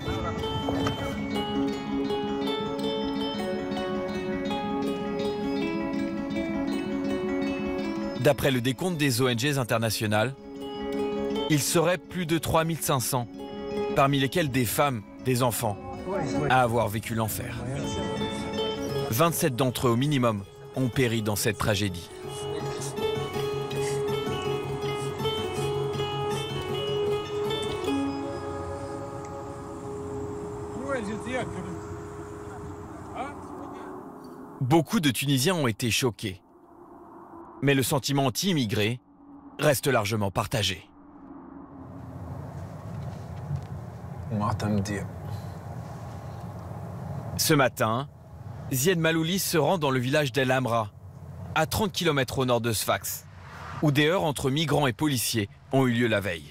D'après le décompte des ONG internationales, il serait plus de 3500, parmi lesquels des femmes, des enfants, à avoir vécu l'enfer. 27 d'entre eux au minimum ont péri dans cette tragédie. Beaucoup de Tunisiens ont été choqués. Mais le sentiment anti-immigré reste largement partagé. Ce matin, Zied Malouli se rend dans le village d'El Amra, à 30 km au nord de Sfax, où des heurts entre migrants et policiers ont eu lieu la veille.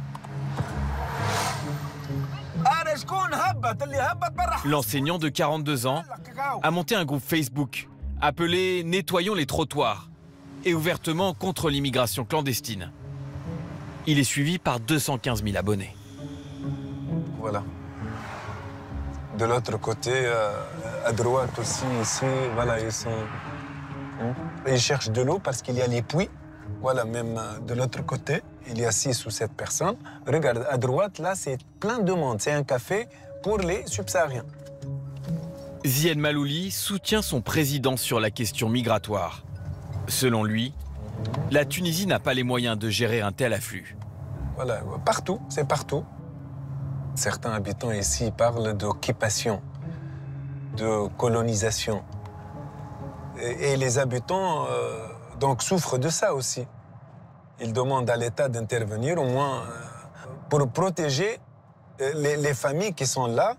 L'enseignant de 42 ans a monté un groupe Facebook appelé « Nettoyons les trottoirs » et ouvertement contre l'immigration clandestine. Il est suivi par 215 000 abonnés. Voilà. De l'autre côté, à droite aussi, ici, voilà, ils cherchent de l'eau parce qu'il y a les puits. Voilà, même de l'autre côté, il y a 6 ou 7 personnes. Regarde, à droite, là, c'est plein de monde. C'est un café pour les subsahariens. Zied Malouli soutient son président sur la question migratoire. Selon lui, la Tunisie n'a pas les moyens de gérer un tel afflux. Voilà, partout, c'est partout. Certains habitants ici parlent d'occupation, de colonisation. Et les habitants donc souffrent de ça aussi. Ils demandent à l'État d'intervenir au moins pour protéger les familles qui sont là.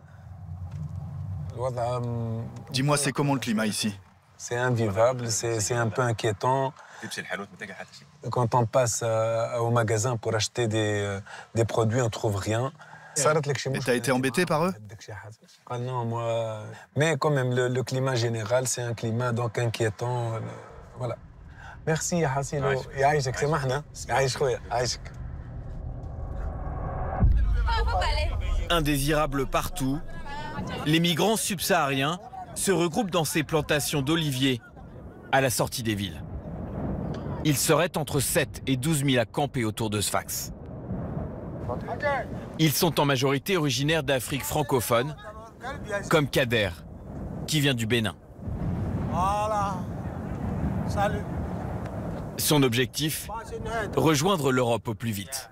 Dis-moi, c'est comment le climat ici? C'est invivable, c'est un peu inquiétant. Quand on passe au magasin pour acheter des produits, on ne trouve rien. Et t'as été embêté par eux? Ah non, moi... Mais quand même, le climat général, c'est un climat donc inquiétant. Voilà. Merci, ya Hassilo. Yaïchek, c'est mahna. Yaïch khoya, yaïchek. Indésirables partout, les migrants subsahariens se regroupent dans ces plantations d'oliviers à la sortie des villes. Ils seraient entre 7 et 12 000 à camper autour de Sfax. Ils sont en majorité originaires d'Afrique francophone, comme Kader, qui vient du Bénin. Voilà. Salut. Son objectif, rejoindre l'Europe au plus vite.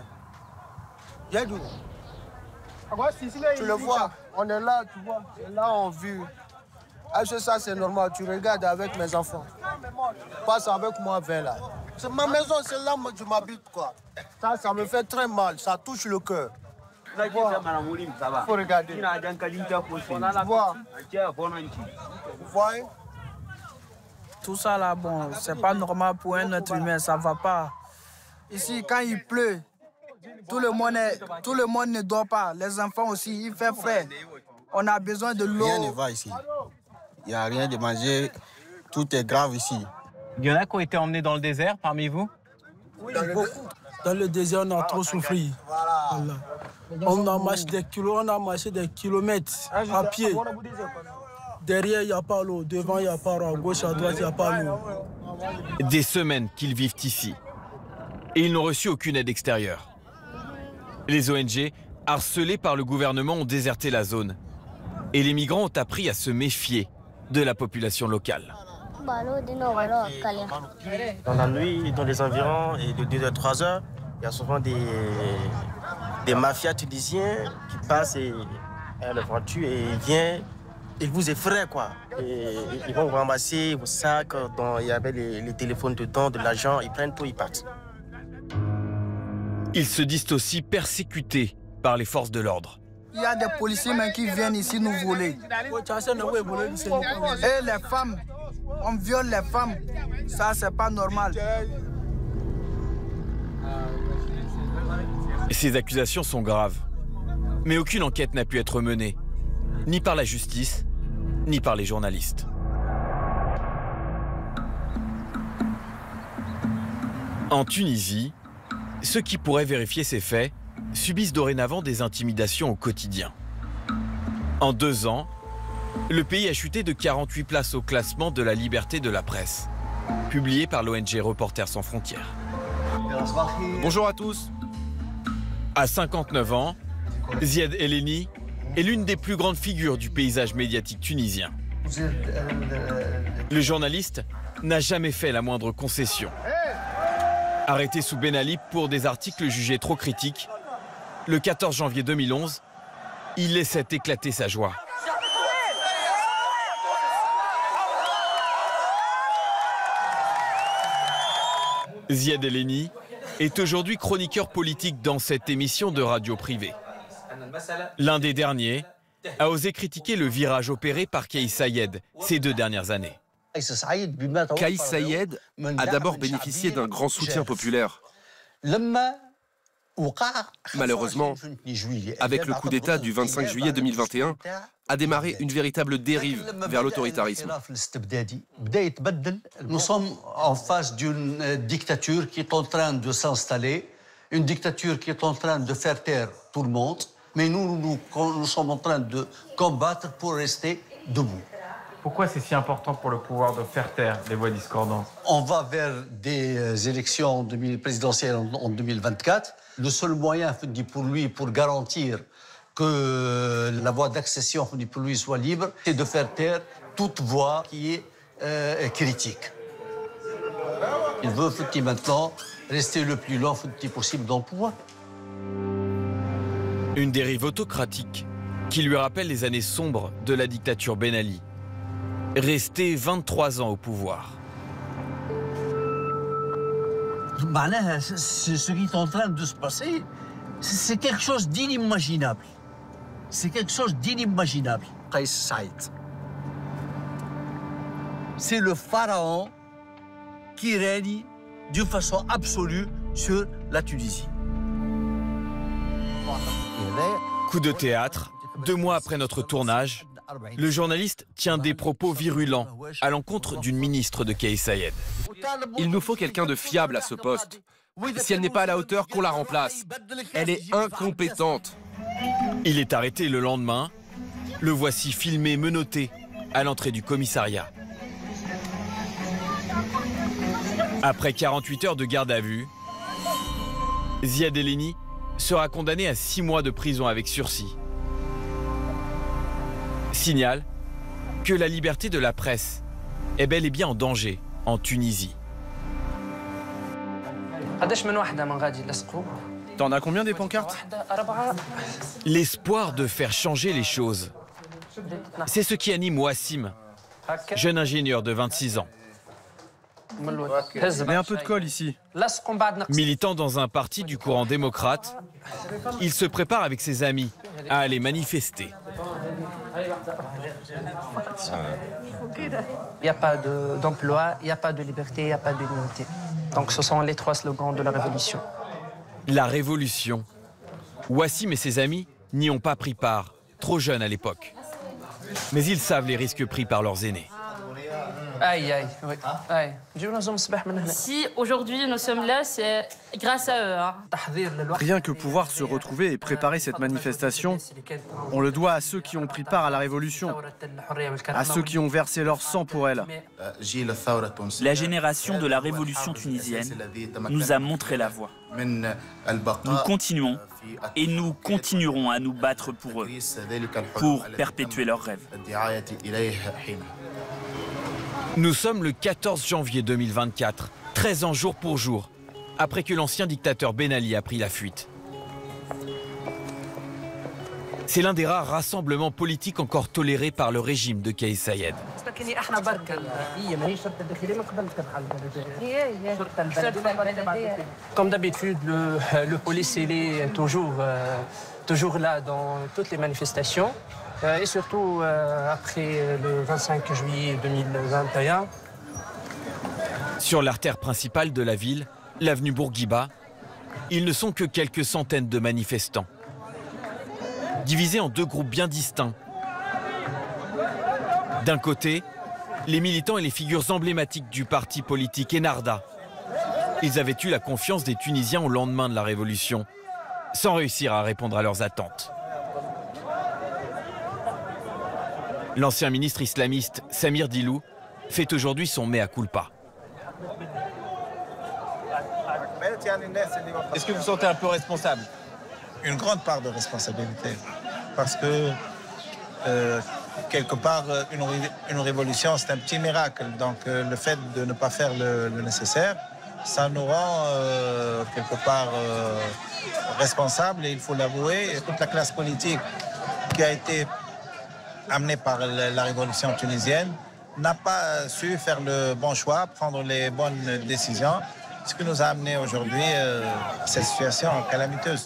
Tu le vois, on est là, tu vois, c'est là on vit. Est-ce que ça c'est normal? Tu regardes avec mes enfants. Passe avec moi vers là. C'est ma maison, c'est là où je m'habite quoi. Ça me fait très mal, ça touche le cœur. Il faut regarder. Tu vois? Vous voyez? Tout ça là, bon, c'est pas normal pour un être humain, ça va pas. Ici, quand il pleut, tout le monde ne dort pas. Les enfants aussi, il fait frais. On a besoin de l'eau. Rien ne va ici. Il n'y a rien de manger. Tout est grave ici. Il y en a qui ont été emmenés dans le désert parmi vous? Oui, beaucoup. Dans le désert, on a trop souffert. Voilà. On a marché des kilos, on a marché des kilomètres à pied. Derrière, il n'y a pas l'eau. Devant, il n'y a pas l'eau. À gauche, à droite, il n'y a pas l'eau. Des semaines qu'ils vivent ici. Et ils n'ont reçu aucune aide extérieure. Les ONG, harcelés par le gouvernement, ont déserté la zone. Et les migrants ont appris à se méfier de la population locale. Dans la nuit, dans les environs, et de 2 à 3 heures, il y a souvent des mafias tunisiens qui passent à la voiture et ils viennent, ils vous effraient quoi. Et ils vont vous ramasser vos sacs dont il y avait les téléphones dedans, de l'argent, ils prennent tout, ils partent. Ils se disent aussi persécutés par les forces de l'ordre. Il y a des policiers même qui viennent ici nous voler. Et les femmes, on viole les femmes. Ça, c'est pas normal. Ces accusations sont graves. Mais aucune enquête n'a pu être menée, ni par la justice, ni par les journalistes. En Tunisie, ceux qui pourraient vérifier ces faits subissent dorénavant des intimidations au quotidien. En 2 ans, le pays a chuté de 48 places au classement de la liberté de la presse, publié par l'ONG Reporters sans frontières. Bonjour à tous. À 59 ans, Ziad Eleni est l'une des plus grandes figures du paysage médiatique tunisien. Le journaliste n'a jamais fait la moindre concession. Arrêté sous Ben Ali pour des articles jugés trop critiques, le 14 janvier 2011, il laissait éclater sa joie. Ziad Eleni est aujourd'hui chroniqueur politique dans cette émission de radio privée. L'un des derniers a osé critiquer le virage opéré par Kais Saied ces 2 dernières années. Kais Saied a d'abord bénéficié d'un grand soutien populaire. Malheureusement, avec le coup d'État du 25 juillet 2021, a démarré une véritable dérive vers l'autoritarisme. Nous sommes en face d'une dictature qui est en train de s'installer, une dictature qui est en train de faire taire tout le monde, mais nous sommes en train de combattre pour rester debout. Pourquoi c'est si important pour le pouvoir de faire taire les voix discordantes? On va vers des élections présidentielles en 2024. Le seul moyen pour lui, pour garantir que la voie d'accession pour lui soit libre, c'est de faire taire toute voix qui est critique. Il veut maintenant rester le plus longtemps possible dans le pouvoir. Une dérive autocratique qui lui rappelle les années sombres de la dictature Ben Ali. Resté 23 ans au pouvoir. Ce qui est en train de se passer, c'est quelque chose d'inimaginable. C'est quelque chose d'inimaginable. Kais Saied. C'est le pharaon qui règne d'une façon absolue sur la Tunisie. Coup de théâtre, 2 mois après notre tournage, le journaliste tient des propos virulents à l'encontre d'une ministre de Kais Saied. Il nous faut quelqu'un de fiable à ce poste. Si elle n'est pas à la hauteur, qu'on la remplace. Elle est incompétente. Il est arrêté le lendemain. Le voici filmé, menotté, à l'entrée du commissariat. Après 48 heures de garde à vue, Ziad Elleni sera condamné à 6 mois de prison avec sursis. Signale que la liberté de la presse est bel et bien en danger en Tunisie. T'en as combien des pancartes? L'espoir de faire changer les choses, c'est ce qui anime Wassim, jeune ingénieur de 26 ans. Mets un peu de colle ici. Militant dans un parti du courant démocrate, il se prépare avec ses amis à aller manifester. Il n'y a pas d'emploi, il n'y a pas de liberté, il n'y a pas d'unité. Donc ce sont les 3 slogans de la révolution. La révolution. Wassim et ses amis n'y ont pas pris part, trop jeunes à l'époque. Mais ils savent les risques pris par leurs aînés. Aïe, aïe, oui. Aïe. Si aujourd'hui nous sommes là, c'est grâce à eux. Hein. Rien que pouvoir se retrouver et préparer cette manifestation, on le doit à ceux qui ont pris part à la révolution, à ceux qui ont versé leur sang pour elle. La génération de la révolution tunisienne nous a montré la voie. Nous continuons et nous continuerons à nous battre pour eux, pour perpétuer leurs rêves. Nous sommes le 14 janvier 2024, 13 ans jour pour jour, après que l'ancien dictateur Ben Ali a pris la fuite. C'est l'un des rares rassemblements politiques encore tolérés par le régime de Kais Saied. Comme d'habitude, le policier est toujours là dans toutes les manifestations. Et surtout après le 25 juillet 2021. Sur l'artère principale de la ville, l'avenue Bourguiba, ils ne sont que quelques centaines de manifestants. Divisés en 2 groupes bien distincts. D'un côté, les militants et les figures emblématiques du parti politique Ennahda. Ils avaient eu la confiance des Tunisiens au lendemain de la Révolution, sans réussir à répondre à leurs attentes. L'ancien ministre islamiste Samir Dilou fait aujourd'hui son mea culpa. Est-ce que vous vous sentez un peu responsable? Une grande part de responsabilité. Parce que, quelque part, une révolution, c'est un petit miracle. Donc, le fait de ne pas faire le nécessaire, ça nous rend, quelque part, responsables, et il faut l'avouer. Et toute la classe politique qui a été amené par la révolution tunisienne, n'a pas su faire le bon choix, prendre les bonnes décisions, ce qui nous a amené aujourd'hui à cette situation calamiteuse.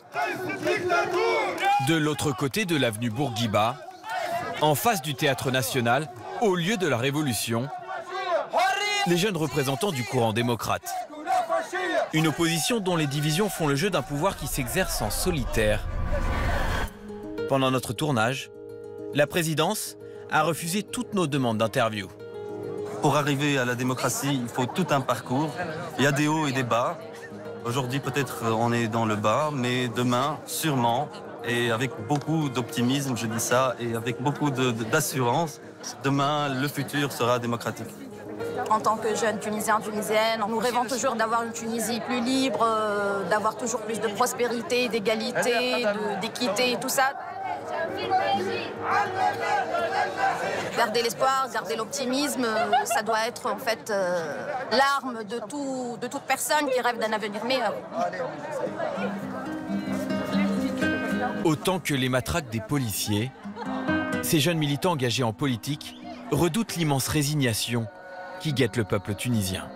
De l'autre côté de l'avenue Bourguiba, en face du Théâtre National, au lieu de la Révolution, les jeunes représentants du courant démocrate. Une opposition dont les divisions font le jeu d'un pouvoir qui s'exerce en solitaire. Pendant notre tournage, la présidence a refusé toutes nos demandes d'interview. Pour arriver à la démocratie, il faut tout un parcours. Il y a des hauts et des bas. Aujourd'hui, peut-être on est dans le bas, mais demain, sûrement, et avec beaucoup d'optimisme, je dis ça, et avec beaucoup d'assurance, demain, le futur sera démocratique. En tant que jeunes Tunisiens, Tunisiennes, nous rêvons toujours d'avoir une Tunisie plus libre, d'avoir toujours plus de prospérité, d'égalité, d'équité, tout ça. Garder l'espoir, garder l'optimisme, ça doit être en fait l'arme de toute personne qui rêve d'un avenir meilleur. Autant que les matraques des policiers, ces jeunes militants engagés en politique redoutent l'immense résignation qui guette le peuple tunisien.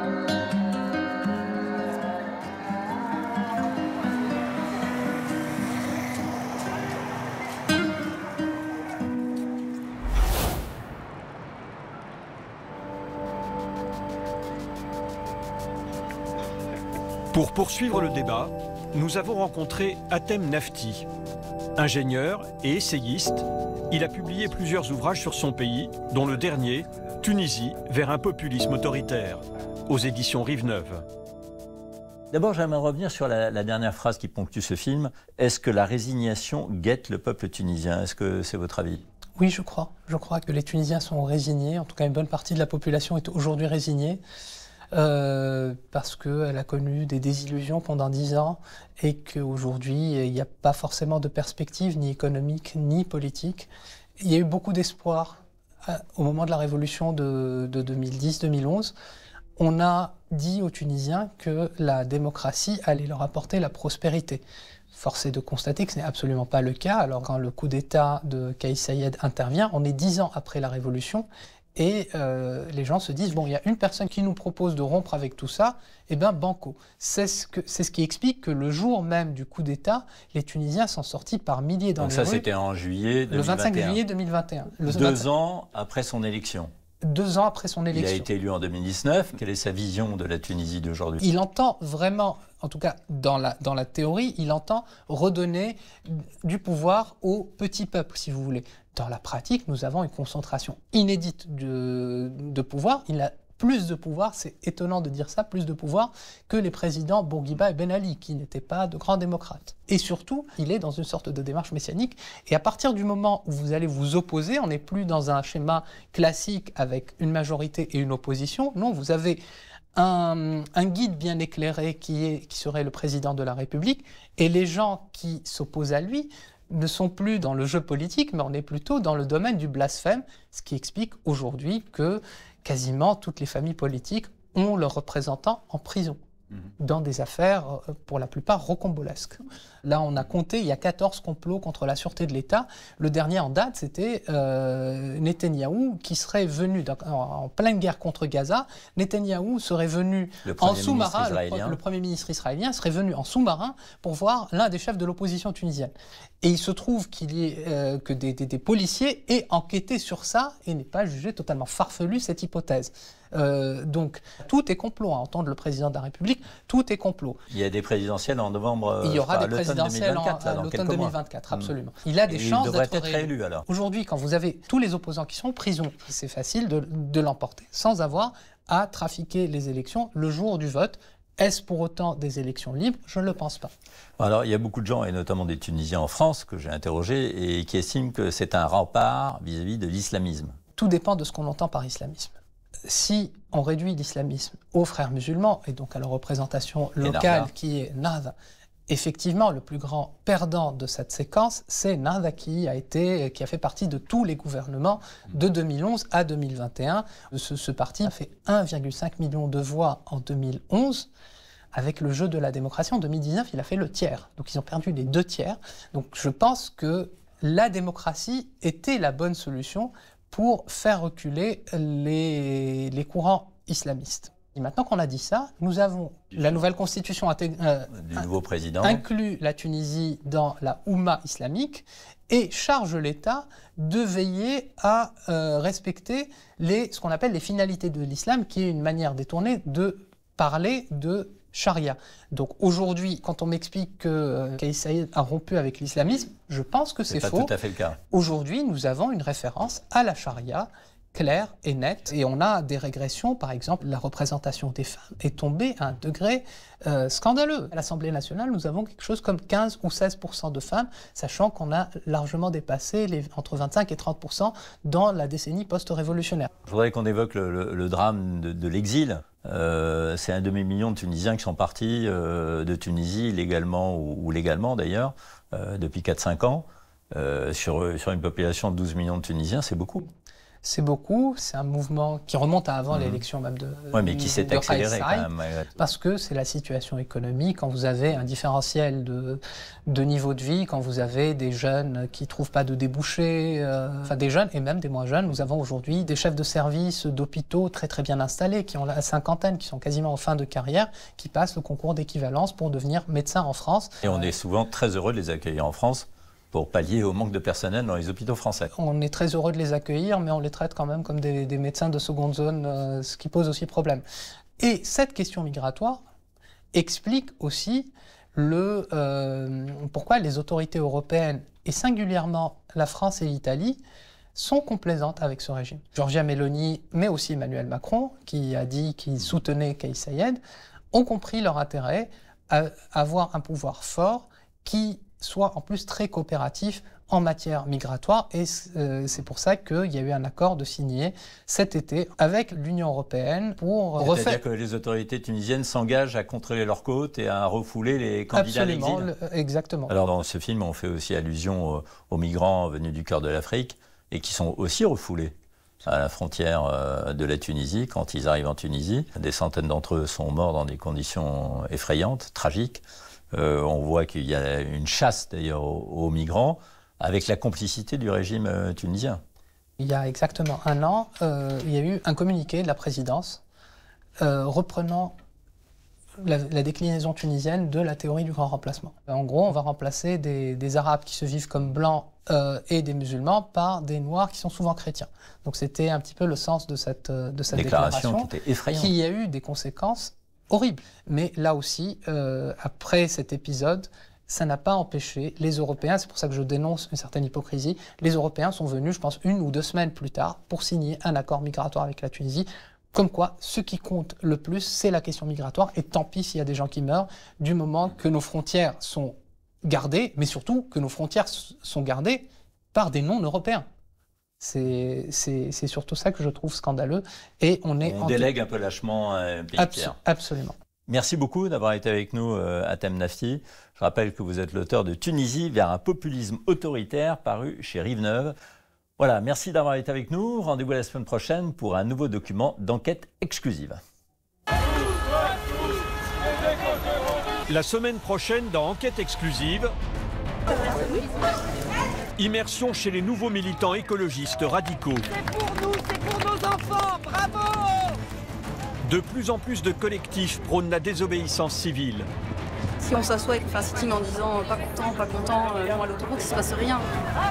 Pour poursuivre le débat, nous avons rencontré Hatem Nafti. Ingénieur et essayiste, il a publié plusieurs ouvrages sur son pays, dont le dernier, Tunisie vers un populisme autoritaire, aux éditions Rive-Neuve. D'abord, j'aimerais revenir sur la dernière phrase qui ponctue ce film. Est-ce que la résignation guette le peuple tunisien? Est-ce que c'est votre avis? Oui, je crois. Je crois que les Tunisiens sont résignés. En tout cas, une bonne partie de la population est aujourd'hui résignée. parce qu'elle a connu des désillusions pendant 10 ans et qu'aujourd'hui, il n'y a pas forcément de perspective, ni économique, ni politique. Il y a eu beaucoup d'espoir au moment de la révolution de 2010-2011. On a dit aux Tunisiens que la démocratie allait leur apporter la prospérité. Force est de constater que ce n'est absolument pas le cas. Alors quand le coup d'État de Kais Saied intervient, on est 10 ans après la révolution et les gens se disent, bon, il y a une personne qui nous propose de rompre avec tout ça, et bien banco. C'est ce qui explique que le jour même du coup d'État, les Tunisiens sont sortis par milliers dans les rues. Donc ça, c'était en juillet 2021. Le 25 juillet 2021. 2 ans après son élection. 2 ans après son élection. Il a été élu en 2019. Quelle est sa vision de la Tunisie d'aujourd'hui? Il entend vraiment, en tout cas dans la théorie, il entend redonner du pouvoir au petit peuple, si vous voulez. Dans la pratique, nous avons une concentration inédite de pouvoir. Il a plus de pouvoir, c'est étonnant de dire ça, plus de pouvoir que les présidents Bourguiba et Ben Ali, qui n'étaient pas de grands démocrates. Et surtout, il est dans une sorte de démarche messianique. Et à partir du moment où vous allez vous opposer, on n'est plus dans un schéma classique avec une majorité et une opposition. Non, vous avez un guide bien éclairé qui serait le président de la République, et les gens qui s'opposent à lui ne sont plus dans le jeu politique, mais on est plutôt dans le domaine du blasphème, ce qui explique aujourd'hui que quasiment toutes les familles politiques ont leurs représentants en prison, dans des affaires, pour la plupart, rocambolesques. Là, on a compté, il y a 14 complots contre la sûreté de l'État. Le dernier en date, c'était Netanyahou, qui serait venu en pleine guerre contre Gaza. Netanyahou serait venu en sous-marin, le Premier ministre israélien serait venu en sous-marin pour voir l'un des chefs de l'opposition tunisienne. Et il se trouve que des policiers aient enquêté sur ça et n'aient pas jugé totalement farfelu cette hypothèse. Donc tout est complot, à entendre le président de la République, tout est complot. Il y a des présidentielles en novembre. Il y aura des présidentielles à l'automne 2024, absolument. Il a des chances d'être réélu alors. Aujourd'hui, quand vous avez tous les opposants qui sont en prison, c'est facile de l'emporter sans avoir à trafiquer les élections le jour du vote. Est-ce pour autant des élections libres? Je ne le pense pas. Alors, il y a beaucoup de gens, et notamment des Tunisiens en France, que j'ai interrogés, et qui estiment que c'est un rempart vis-à-vis de l'islamisme. Tout dépend de ce qu'on entend par islamisme. Si on réduit l'islamisme aux frères musulmans, et donc à leur représentation locale qui est Nahda, effectivement, le plus grand perdant de cette séquence, c'est Nahda qui a fait partie de tous les gouvernements de 2011 à 2021. Ce parti a fait 1,5 million de voix en 2011. Avec le jeu de la démocratie, en 2019, il a fait le tiers. Donc ils ont perdu les 2 tiers. Donc je pense que la démocratie était la bonne solution pour faire reculer les courants islamistes. Et maintenant qu'on a dit ça, nous avons la nouvelle constitution du nouveau président inclut la Tunisie dans la Oumma islamique et charge l'État de veiller à respecter ce qu'on appelle les finalités de l'islam, qui est une manière détournée de parler de charia. Donc aujourd'hui, quand on m'explique que Kais Saied a rompu avec l'islamisme, je pense que c'est faux. C'est pas tout à fait le cas. Aujourd'hui, nous avons une référence à la charia claire et nette. Et on a des régressions, par exemple, la représentation des femmes est tombée à un degré scandaleux. À l'Assemblée nationale, nous avons quelque chose comme 15 ou 16% de femmes, sachant qu'on a largement dépassé entre 25 et 30% dans la décennie post-révolutionnaire. Je voudrais qu'on évoque le drame de l'exil. C'est 1 demi-million de Tunisiens qui sont partis de Tunisie, légalement ou légalement d'ailleurs, depuis 4-5 ans. Sur une population de 12 millions de Tunisiens, c'est beaucoup. C'est beaucoup, c'est un mouvement qui remonte à avant l'élection même de Oui, mais qui s'est accéléré quand même. Parce que c'est la situation économique, quand vous avez un différentiel de niveau de vie, quand vous avez des jeunes qui ne trouvent pas de débouchés, enfin des jeunes et même des moins jeunes. Nous avons aujourd'hui des chefs de service d'hôpitaux très très bien installés, qui ont la cinquantaine, qui sont quasiment en fin de carrière, qui passent le concours d'équivalence pour devenir médecin en France. Et on est souvent très heureux de les accueillir en France, pour pallier au manque de personnel dans les hôpitaux français. On est très heureux de les accueillir, mais on les traite quand même comme des médecins de seconde zone, ce qui pose aussi problème. Et cette question migratoire explique aussi pourquoi les autorités européennes, et singulièrement la France et l'Italie, sont complaisantes avec ce régime. Giorgia Meloni, mais aussi Emmanuel Macron, qui a dit qu'il soutenait Kais Saied, ont compris leur intérêt à avoir un pouvoir fort qui soit en plus très coopératif en matière migratoire et c'est pour ça qu'il y a eu un accord de signer cet été avec l'Union européenne pour refaire... C'est-à-dire que les autorités tunisiennes s'engagent à contrôler leurs côtes et à refouler les candidats à l'exil. Absolument, exactement. Alors dans ce film, on fait aussi allusion aux migrants venus du cœur de l'Afrique et qui sont aussi refoulés à la frontière de la Tunisie quand ils arrivent en Tunisie. Des centaines d'entre eux sont morts dans des conditions effrayantes, tragiques. On voit qu'il y a une chasse d'ailleurs aux migrants avec la complicité du régime tunisien. Il y a exactement un an, il y a eu un communiqué de la présidence reprenant la déclinaison tunisienne de la théorie du grand remplacement. En gros, on va remplacer des Arabes qui se vivent comme blancs et des musulmans par des Noirs qui sont souvent chrétiens. Donc c'était un petit peu le sens de cette déclaration qui était effrayante. Qui a eu des conséquences horribles. Mais là aussi, après cet épisode, ça n'a pas empêché les Européens, c'est pour ça que je dénonce une certaine hypocrisie, les Européens sont venus, je pense, 1 ou 2 semaines plus tard pour signer un accord migratoire avec la Tunisie. Comme quoi, ce qui compte le plus, c'est la question migratoire, et tant pis s'il y a des gens qui meurent, du moment que nos frontières sont gardées, mais surtout que nos frontières sont gardées par des non-européens. C'est surtout ça que je trouve scandaleux. Et on délègue un peu lâchement un pays tiers. Absolument. Merci beaucoup d'avoir été avec nous, Hatem Nafti. Je rappelle que vous êtes l'auteur de Tunisie vers un populisme autoritaire, paru chez Rive-Neuve. Voilà, merci d'avoir été avec nous. Rendez-vous la semaine prochaine pour un nouveau document d'enquête exclusive. La semaine prochaine, dans Enquête exclusive, immersion chez les nouveaux militants écologistes radicaux. C'est pour nous, c'est pour nos enfants, bravo! De plus en plus de collectifs prônent la désobéissance civile. Si on s'assoit et qu'on fait un sitting en disant pas content, non à l'autoroute, il ne se passe rien.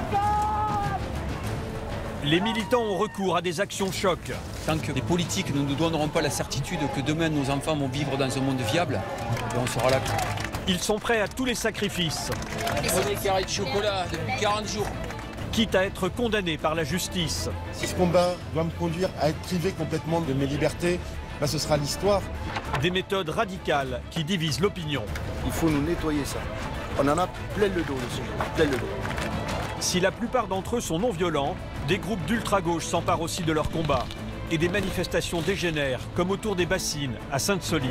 Les militants ont recours à des actions choc. Tant que les politiques ne nous donneront pas la certitude que demain nos enfants vont vivre dans un monde viable, on sera là. Ils sont prêts à tous les sacrifices. Prenez des carrés de chocolat depuis 40 jours. Quitte à être condamnés par la justice. Si ce combat doit me conduire à être privé complètement de mes libertés, ce sera l'histoire. Des méthodes radicales qui divisent l'opinion. Il faut nous nettoyer ça. On en a plein le dos de ce jeu, plein le dos. Si la plupart d'entre eux sont non violents, des groupes d'ultra-gauche s'emparent aussi de leur combat. Et des manifestations dégénèrent, comme autour des bassines, à Sainte-Soline.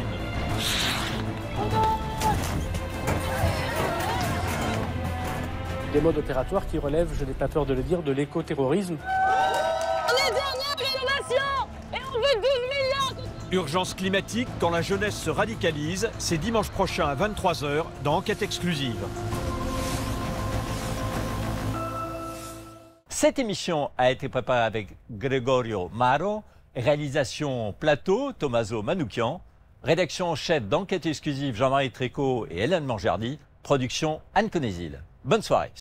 Des modes opératoires qui relèvent, je n'ai pas peur de le dire, de l'éco-terrorisme. On est dernière génération et on veut 12 millions. Urgence climatique, quand la jeunesse se radicalise, c'est dimanche prochain à 23 h dans Enquête exclusive. Cette émission a été préparée avec Gregorio Maro, réalisation plateau Tommaso Manoukian, rédaction en chef d'Enquête exclusive Jean-Marie Tricot et Hélène Mangiardi, production Anne Konézil. Bonne soirée.